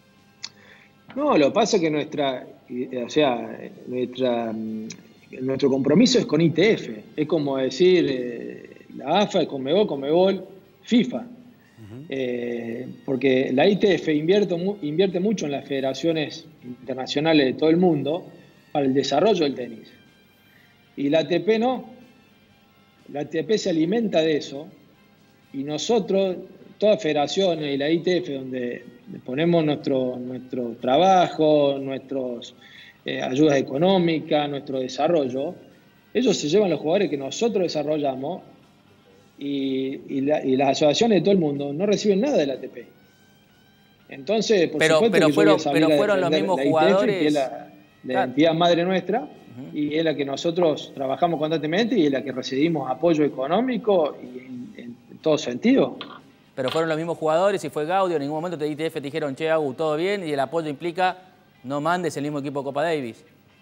No, lo que pasa es que nuestra, o sea, nuestra, nuestro compromiso es con I T F. Es como decir eh, la A F A, Conmebol, Conmebol, FIFA. Eh, porque la I T F invierte, invierte mucho en las federaciones internacionales de todo el mundo para el desarrollo del tenis. Y la A T P no. La A T P se alimenta de eso, y nosotros, todas federaciones y la I T F, donde ponemos nuestro, nuestro trabajo, nuestras eh, ayudas económicas, nuestro desarrollo, ellos se llevan los jugadores que nosotros desarrollamos. Y, y, la, y las asociaciones de todo el mundo no reciben nada de la A T P. Entonces, por pero, supuesto pero que fueron, yo voy a pero fueron los la, mismos la I T F, jugadores. que es la, la claro. entidad madre nuestra, uh-huh. y es la que nosotros trabajamos constantemente y es la que recibimos apoyo económico y en, en, en todo sentido. Pero fueron los mismos jugadores y fue Gaudio. En ningún momento de I T F te dijeron, che, Agu, todo bien, y el apoyo implica no mandes el mismo equipo de Copa Davis.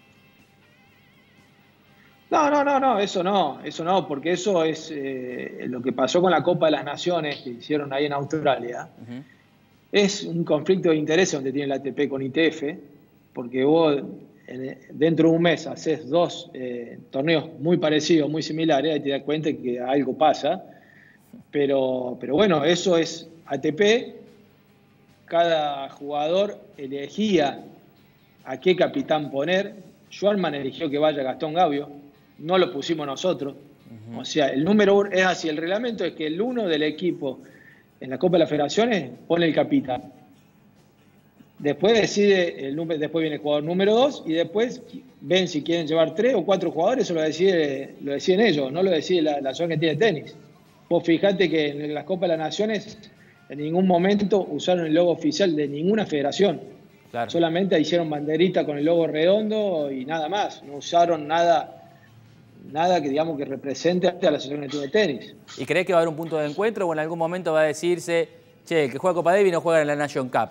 No, no, no, no, eso no, eso no, porque eso es eh, lo que pasó con la Copa de las Naciones que hicieron ahí en Australia. Uh-huh. Es un conflicto de intereses donde tiene la A T P con I T F, porque vos en, dentro de un mes haces dos eh, torneos muy parecidos, muy similares, y te das cuenta que algo pasa. Pero, pero bueno, eso es A T P, cada jugador elegía a qué capitán poner. Schwarman eligió que vaya Gastón Gaudio. No lo pusimos nosotros. Uh-huh. O sea, el número uno es así. El reglamento es que el uno del equipo en la Copa de las Federaciones pone el capitán. Después decide, el, después viene el jugador número dos y después ven si quieren llevar tres o cuatro jugadores, eso lo, decide, lo deciden ellos, no lo decide la, la Asociación Argentina de Tenis. Vos fijate que en la Copa de las Naciones en ningún momento usaron el logo oficial de ninguna federación. Claro. Solamente hicieron banderita con el logo redondo y nada más. No usaron nada... nada que digamos que represente a la Asociación Argentina de Tenis. ¿Y crees que va a haber un punto de encuentro o en algún momento va a decirse, che, el que juega Copa Davis no juega en la Nation Cup?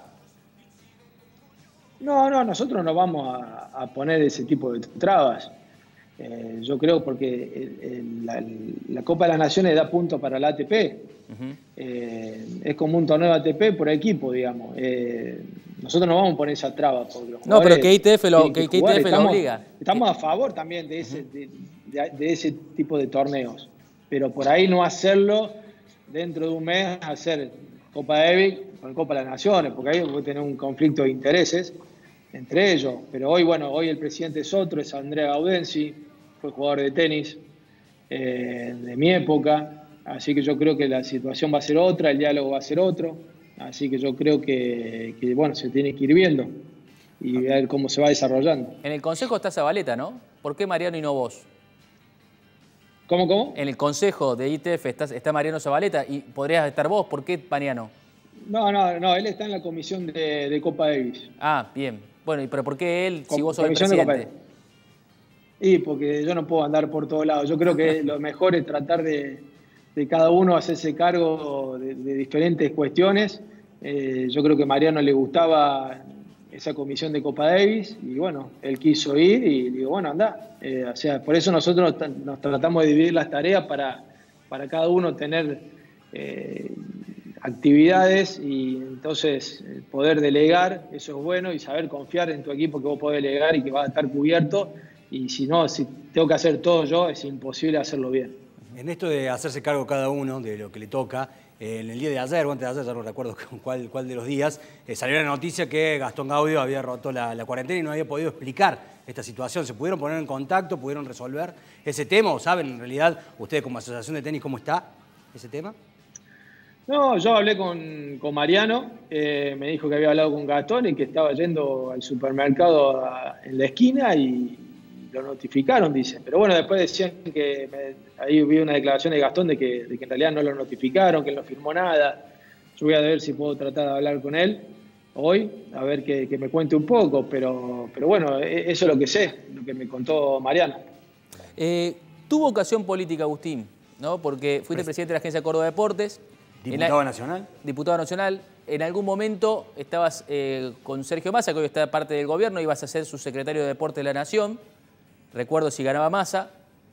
No, no, nosotros no vamos a, a poner ese tipo de trabas. Eh, yo creo porque el, el, la, la Copa de las Naciones da puntos para la A T P. Uh-huh. eh, es como un torneo de A T P por equipo, digamos. Eh, nosotros no vamos a poner esa traba. No, pero que I T F lo, que que I T F estamos, lo obliga. Estamos a favor también de ese, uh-huh. de, de, de ese tipo de torneos. Pero por ahí no hacerlo dentro de un mes, hacer Copa Davis con Copa de las Naciones, porque ahí puede tener un conflicto de intereses entre ellos. Pero hoy, bueno, hoy el presidente es otro, es Andrea Gaudenzi, fue jugador de tenis, eh, de mi época, así que yo creo que la situación va a ser otra, el diálogo va a ser otro, así que yo creo que, que bueno, se tiene que ir viendo y ver cómo se va desarrollando. En el Consejo está Zabaleta, ¿no? ¿Por qué Mariano y no vos? ¿Cómo, cómo? En el Consejo de I T F está, está Mariano Zabaleta y podrías estar vos. ¿Por qué Mariano? No, no, no, él está en la comisión de, de Copa Davis. Ah, bien. Bueno, ¿y pero por qué él, si Com- vos sos el comisión de Copa presidente? Davis. Y porque yo no puedo andar por todos lados. Yo creo que lo mejor es tratar de, de cada uno hacerse cargo de, de diferentes cuestiones. Eh, yo creo que a Mariano le gustaba esa comisión de Copa Davis y bueno, él quiso ir y digo, bueno, anda. Eh, o sea, por eso nosotros nos tratamos de dividir las tareas para, para cada uno tener eh, actividades y entonces poder delegar, eso es bueno, y saber confiar en tu equipo que vos podés delegar y que va a estar cubierto. Y si no, si tengo que hacer todo yo, es imposible hacerlo bien. En esto de hacerse cargo cada uno de lo que le toca, eh, en el día de ayer o antes de ayer, ya no recuerdo cuál, cuál de los días, eh, salió la noticia que Gastón Gaudio había roto la, la cuarentena y no había podido explicar esta situación. ¿Se pudieron poner en contacto? ¿Pudieron resolver ese tema? ¿O saben en realidad ustedes como asociación de tenis cómo está ese tema? No, yo hablé con, con Mariano, eh, me dijo que había hablado con Gastón y que estaba yendo al supermercado a, en la esquina y lo notificaron, dicen. Pero bueno, después decían que, me, ahí vi una declaración de Gastón de que, de que en realidad no lo notificaron, que él no firmó nada. Yo voy a ver si puedo tratar de hablar con él hoy, a ver que, que me cuente un poco, pero, pero bueno, eso es lo que sé, lo que me contó Mariano. Eh, tu vocación política, Agustín, ¿no? Porque fuiste pues, presidente de la Agencia Córdoba Deportes. ¿Diputado la, nacional? Diputado nacional. En algún momento estabas eh, con Sergio Massa, que hoy está parte del gobierno, ibas a ser su secretario de Deporte de la Nación. Recuerdo si ganaba Massa.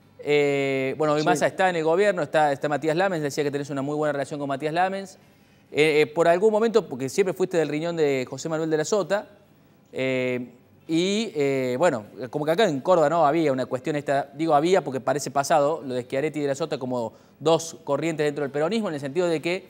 Eh, bueno, hoy sí. Massa está en el gobierno, está, está Matías Lamens, decía que tenés una muy buena relación con Matías Lamens. Eh, eh, por algún momento, porque siempre fuiste del riñón de José Manuel de la Sota, eh, y eh, bueno, como que acá en Córdoba no había una cuestión esta, digo había porque parece pasado, lo de Schiaretti y de la Sota como dos corrientes dentro del peronismo, en el sentido de que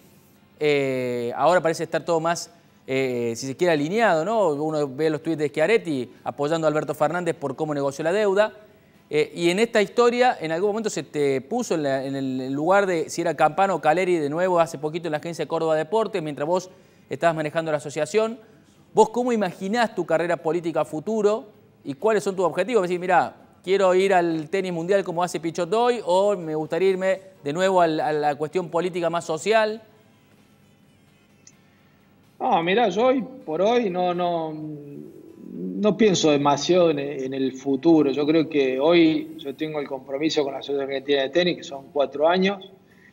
eh, ahora parece estar todo más, eh, si se quiere, alineado, ¿no? Uno ve los tuits de Schiaretti apoyando a Alberto Fernández por cómo negoció la deuda. Eh, y en esta historia, en algún momento se te puso en, la, en el lugar de si era Campano o Caleri de nuevo hace poquito en la Agencia Córdoba Deportes, mientras vos estabas manejando la asociación. ¿Vos cómo imaginás tu carrera política a futuro y cuáles son tus objetivos? Decir, mirá, quiero ir al tenis mundial como hace Pichot hoy o me gustaría irme de nuevo a la, a la cuestión política más social. No, mirá, yo hoy por hoy no, no, no pienso demasiado en, en el futuro. Yo creo que hoy yo tengo el compromiso con la Asociación Argentina de Tenis, que son cuatro años.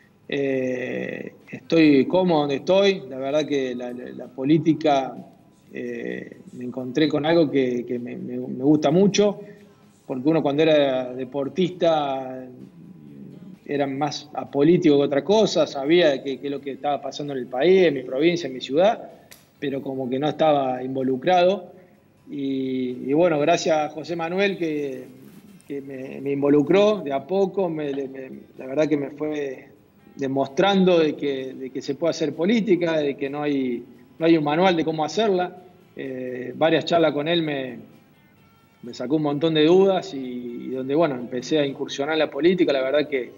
Eh, estoy cómodo donde estoy. La verdad que la, la, la política... Eh, me encontré con algo que, que me, me, me gusta mucho, porque uno cuando era deportista era más apolítico que otra cosa, sabía qué es lo que estaba pasando en el país, en mi provincia, en mi ciudad, pero como que no estaba involucrado. Y, y bueno, gracias a José Manuel que, que me, me involucró de a poco, me, me, la verdad que me fue demostrando de que, de que se puede hacer política, de que no hay... No hay un manual de cómo hacerla. Eh, varias charlas con él me, me sacó un montón de dudas y, y donde, bueno, empecé a incursionar en la política. La verdad que,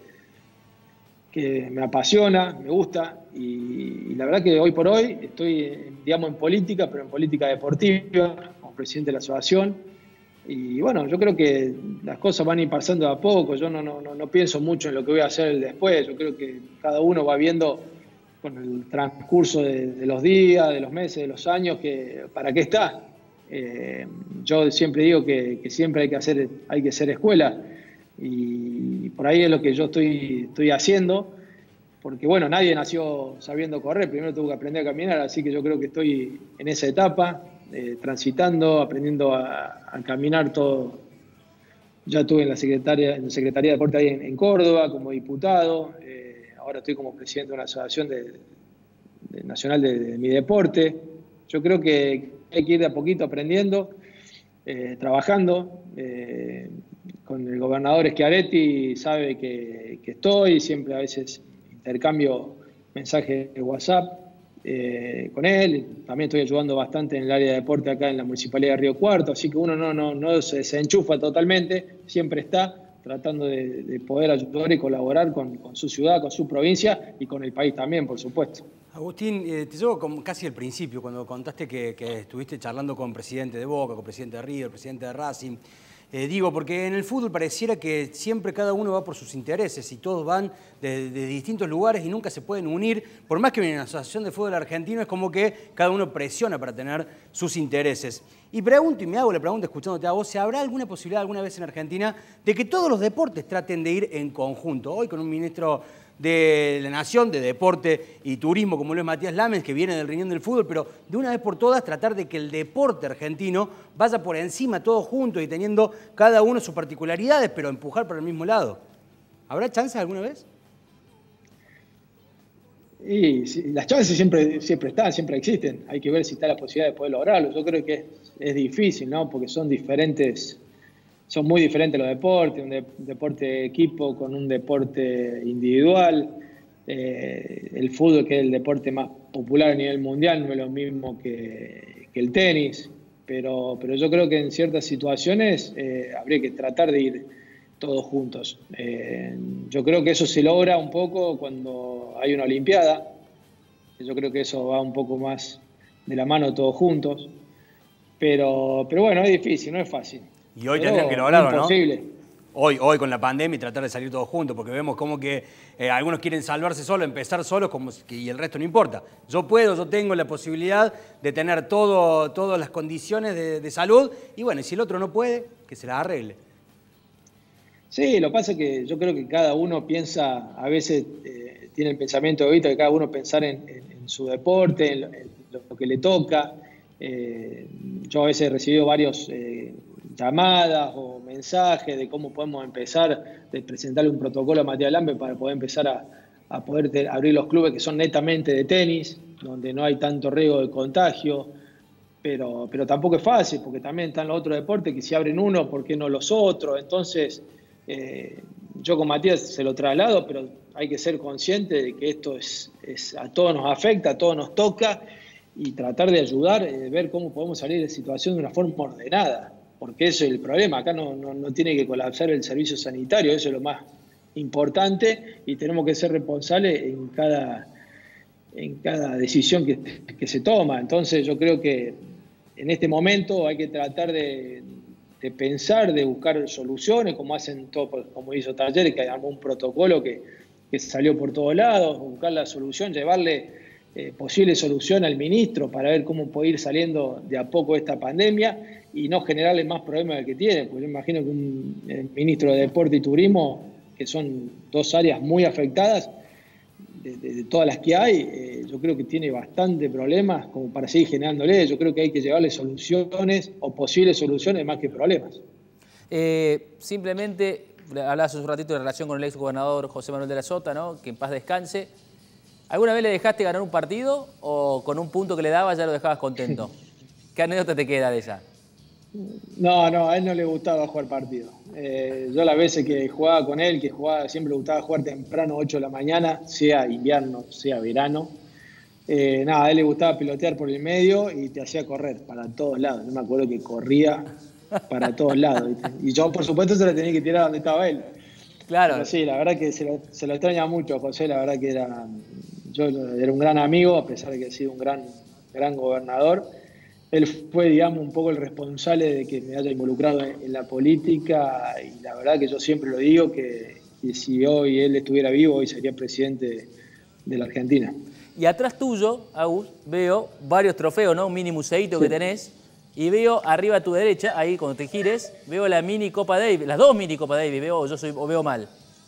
que me apasiona, me gusta y, y la verdad que hoy por hoy estoy, digamos, en política, pero en política deportiva, como presidente de la asociación. Y bueno, yo creo que las cosas van a ir pasando de a poco. Yo no, no, no, no pienso mucho en lo que voy a hacer después. Yo creo que cada uno va viendo con el transcurso de, de los días, de los meses, de los años, que para qué está. Eh, yo siempre digo que, que siempre hay que hacer, hay que ser escuela y por ahí es lo que yo estoy, estoy haciendo, porque bueno, nadie nació sabiendo correr, primero tuve que aprender a caminar, así que yo creo que estoy en esa etapa, eh, transitando, aprendiendo a, a caminar todo. Ya estuve en la Secretaría, en la Secretaría de Deporte ahí en, en Córdoba como diputado. Eh, Ahora estoy como presidente de una asociación de, de, nacional de, de mi deporte. Yo creo que hay que ir de a poquito aprendiendo, eh, trabajando. Eh, con el gobernador Schiaretti sabe que, que estoy, siempre a veces intercambio mensajes de WhatsApp eh, con él. También estoy ayudando bastante en el área de deporte acá en la Municipalidad de Río Cuarto, así que uno no, no, no se desenchufa totalmente, siempre está. tratando de, de poder ayudar y colaborar con, con su ciudad, con su provincia y con el país también, por supuesto. Agustín, eh, te llevo como casi al principio, cuando contaste que, que estuviste charlando con presidente de Boca, con presidente de River, presidente de Racing. Eh, digo, porque en el fútbol pareciera que siempre cada uno va por sus intereses y todos van de, de distintos lugares y nunca se pueden unir. Por más que en la Asociación de Fútbol Argentino es como que cada uno presiona para tener sus intereses. Y pregunto, y me hago la pregunta escuchándote a vos, ¿se habrá alguna posibilidad alguna vez en Argentina de que todos los deportes traten de ir en conjunto? Hoy con un ministro de la Nación, de Deporte y Turismo, como lo es Matías Lamens, que viene del riñón del fútbol, pero de una vez por todas tratar de que el deporte argentino vaya por encima todos juntos y teniendo cada uno sus particularidades, pero empujar por el mismo lado. ¿Habrá chances alguna vez? Y sí, las chances siempre, siempre están, siempre existen. Hay que ver si está la posibilidad de poder lograrlo. Yo creo que es, es difícil, ¿no? Porque son diferentes... Son muy diferentes los deportes, un, de, un deporte de equipo con un deporte individual. Eh, el fútbol, que es el deporte más popular a nivel mundial, no es lo mismo que, que el tenis. Pero, pero yo creo que en ciertas situaciones eh, habría que tratar de ir todos juntos. Eh, yo creo que eso se logra un poco cuando hay una olimpiada. Yo creo que eso va un poco más de la mano todos juntos. Pero, pero bueno, es difícil, no es fácil. Y hoy Pero tendrían que lograrlo, ¿no? Imposible. Hoy, hoy con la pandemia y tratar de salir todos juntos, porque vemos como que eh, algunos quieren salvarse solos, empezar solos como que, y el resto no importa. Yo puedo, yo tengo la posibilidad de tener todo, todas las condiciones de, de salud y bueno, y si el otro no puede, que se las arregle. Sí, lo que pasa es que yo creo que cada uno piensa, a veces eh, tiene el pensamiento ahorita de cada uno pensar en, en, en su deporte, en lo, en lo que le toca. Eh, yo a veces he recibido varios... Eh, llamadas o mensajes de cómo podemos empezar, de presentarle un protocolo a Matías Lamens para poder empezar a, a poder te, abrir los clubes que son netamente de tenis, donde no hay tanto riesgo de contagio, pero, pero tampoco es fácil, porque también están los otros deportes que si abren uno, ¿por qué no los otros? Entonces, eh, yo con Matías se lo traslado, pero hay que ser consciente de que esto es, es a todos nos afecta, a todos nos toca, y tratar de ayudar, eh, ver cómo podemos salir de la situación de una forma ordenada. Porque eso es el problema, acá no, no, no tiene que colapsar el servicio sanitario, eso es lo más importante y tenemos que ser responsables en cada, en cada decisión que, que se toma. Entonces yo creo que en este momento hay que tratar de, de pensar, de buscar soluciones, como hacen todos, como hizo Talleres, que armó un protocolo que, que salió por todos lados, buscar la solución, llevarle eh, posible solución al ministro para ver cómo puede ir saliendo de a poco esta pandemia y no generarle más problemas del que tiene, porque yo imagino que un eh, ministro de Deporte y Turismo, que son dos áreas muy afectadas, de, de, de todas las que hay, eh, yo creo que tiene bastante problemas como para seguir generándole. Yo creo que hay que llevarle soluciones o posibles soluciones más que problemas. Eh, simplemente, hablabas hace un ratito de relación con el ex gobernador José Manuel de la Sota, ¿no? Que en paz descanse. ¿Alguna vez le dejaste ganar un partido o con un punto que le dabas ya lo dejabas contento? ¿Qué anécdota te queda de esa? No, no, a él no le gustaba jugar partido. Eh, yo las veces que jugaba con él, que jugaba, siempre le gustaba jugar temprano, ocho de la mañana, sea invierno, sea verano. Eh, nada, a él le gustaba pilotear por el medio y te hacía correr para todos lados. Yo me acuerdo que corría para todos lados, ¿viste? Y yo, por supuesto, se lo tenía que tirar donde estaba él. Claro. Pero sí, la verdad que se lo, se lo extraña mucho, José. La verdad que era, yo era un gran amigo, a pesar de que ha sido un gran, gran gobernador. Él fue, digamos, un poco el responsable de que me haya involucrado en, en la política y la verdad que yo siempre lo digo, que, que si hoy él estuviera vivo, hoy sería presidente de, de la Argentina. Y atrás tuyo, Agus, veo varios trofeos, ¿no? Un mini museíto sí. que tenés. Y veo arriba a tu derecha, ahí cuando te gires, veo la mini Copa Davis, las dos mini Copa Davis, veo, yo soy, o veo mal.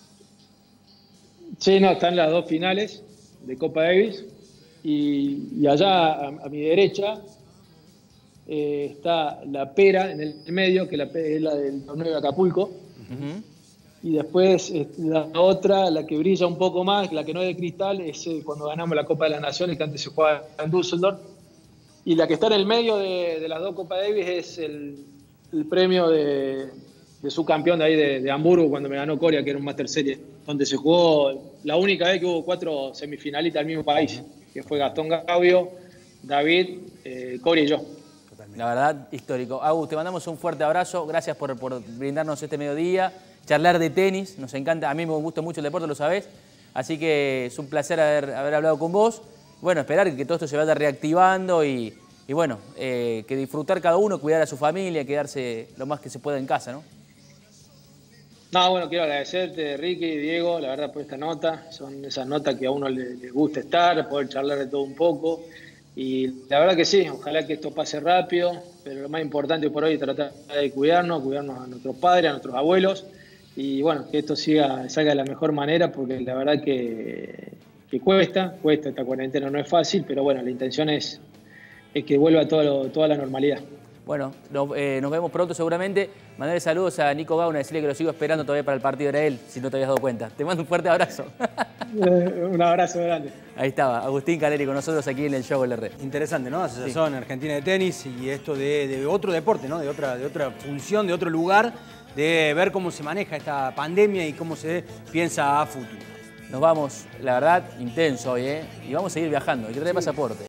Sí, no, están las dos finales de Copa Davis y, y allá a, a mi derecha eh, está la pera en el medio, que la, es la del torneo de Acapulco. Uh-huh. Y después la otra, la que brilla un poco más, la que no es de cristal, es cuando ganamos la Copa de las Naciones, que antes se jugaba en Düsseldorf. Y la que está en el medio de, de las dos Copa Davis es el, el premio de, de subcampeón de ahí de, de Hamburgo, cuando me ganó Coria, que era un Master Series, donde se jugó la única vez que hubo cuatro semifinalistas del mismo país, que fue Gastón Gaudio, David, eh, Coria y yo. La verdad, histórico. Agus, te mandamos un fuerte abrazo. Gracias por, por brindarnos este mediodía charlar de tenis. Nos encanta, a mí me gusta mucho el deporte, lo sabés. Así que es un placer haber, haber hablado con vos. Bueno, esperar que todo esto se vaya reactivando y, y bueno, eh, que disfrutar cada uno, cuidar a su familia, quedarse lo más que se pueda en casa, ¿no? No, bueno, quiero agradecerte, Ricky, Diego, la verdad, por esta nota. Son esas notas que a uno le, le gusta estar, poder charlar de todo un poco. Y la verdad que sí, ojalá que esto pase rápido, pero lo más importante por hoy es tratar de cuidarnos, cuidarnos a nuestros padres, a nuestros abuelos. Y bueno, que esto siga, salga de la mejor manera, porque la verdad que, que cuesta, cuesta, esta cuarentena no es fácil, pero bueno, la intención es, es que vuelva todo lo, toda la normalidad. Bueno, nos, eh, nos vemos pronto seguramente. Mandarle saludos a Nico Gauna, decirle que lo sigo esperando todavía para el partido, era él, si no te habías dado cuenta. Te mando un fuerte abrazo. Un abrazo grande. Ahí estaba, Agustín Caleri con nosotros aquí en el Show L R. Interesante, ¿no? Asociación sí. Argentina de Tenis y esto de, de otro deporte, ¿no? De otra, de otra función, de otro lugar, de ver cómo se maneja esta pandemia y cómo se piensa a futuro. Nos vamos, la verdad, intenso hoy, ¿eh? Y vamos a seguir viajando, hay que traer sí. pasaporte.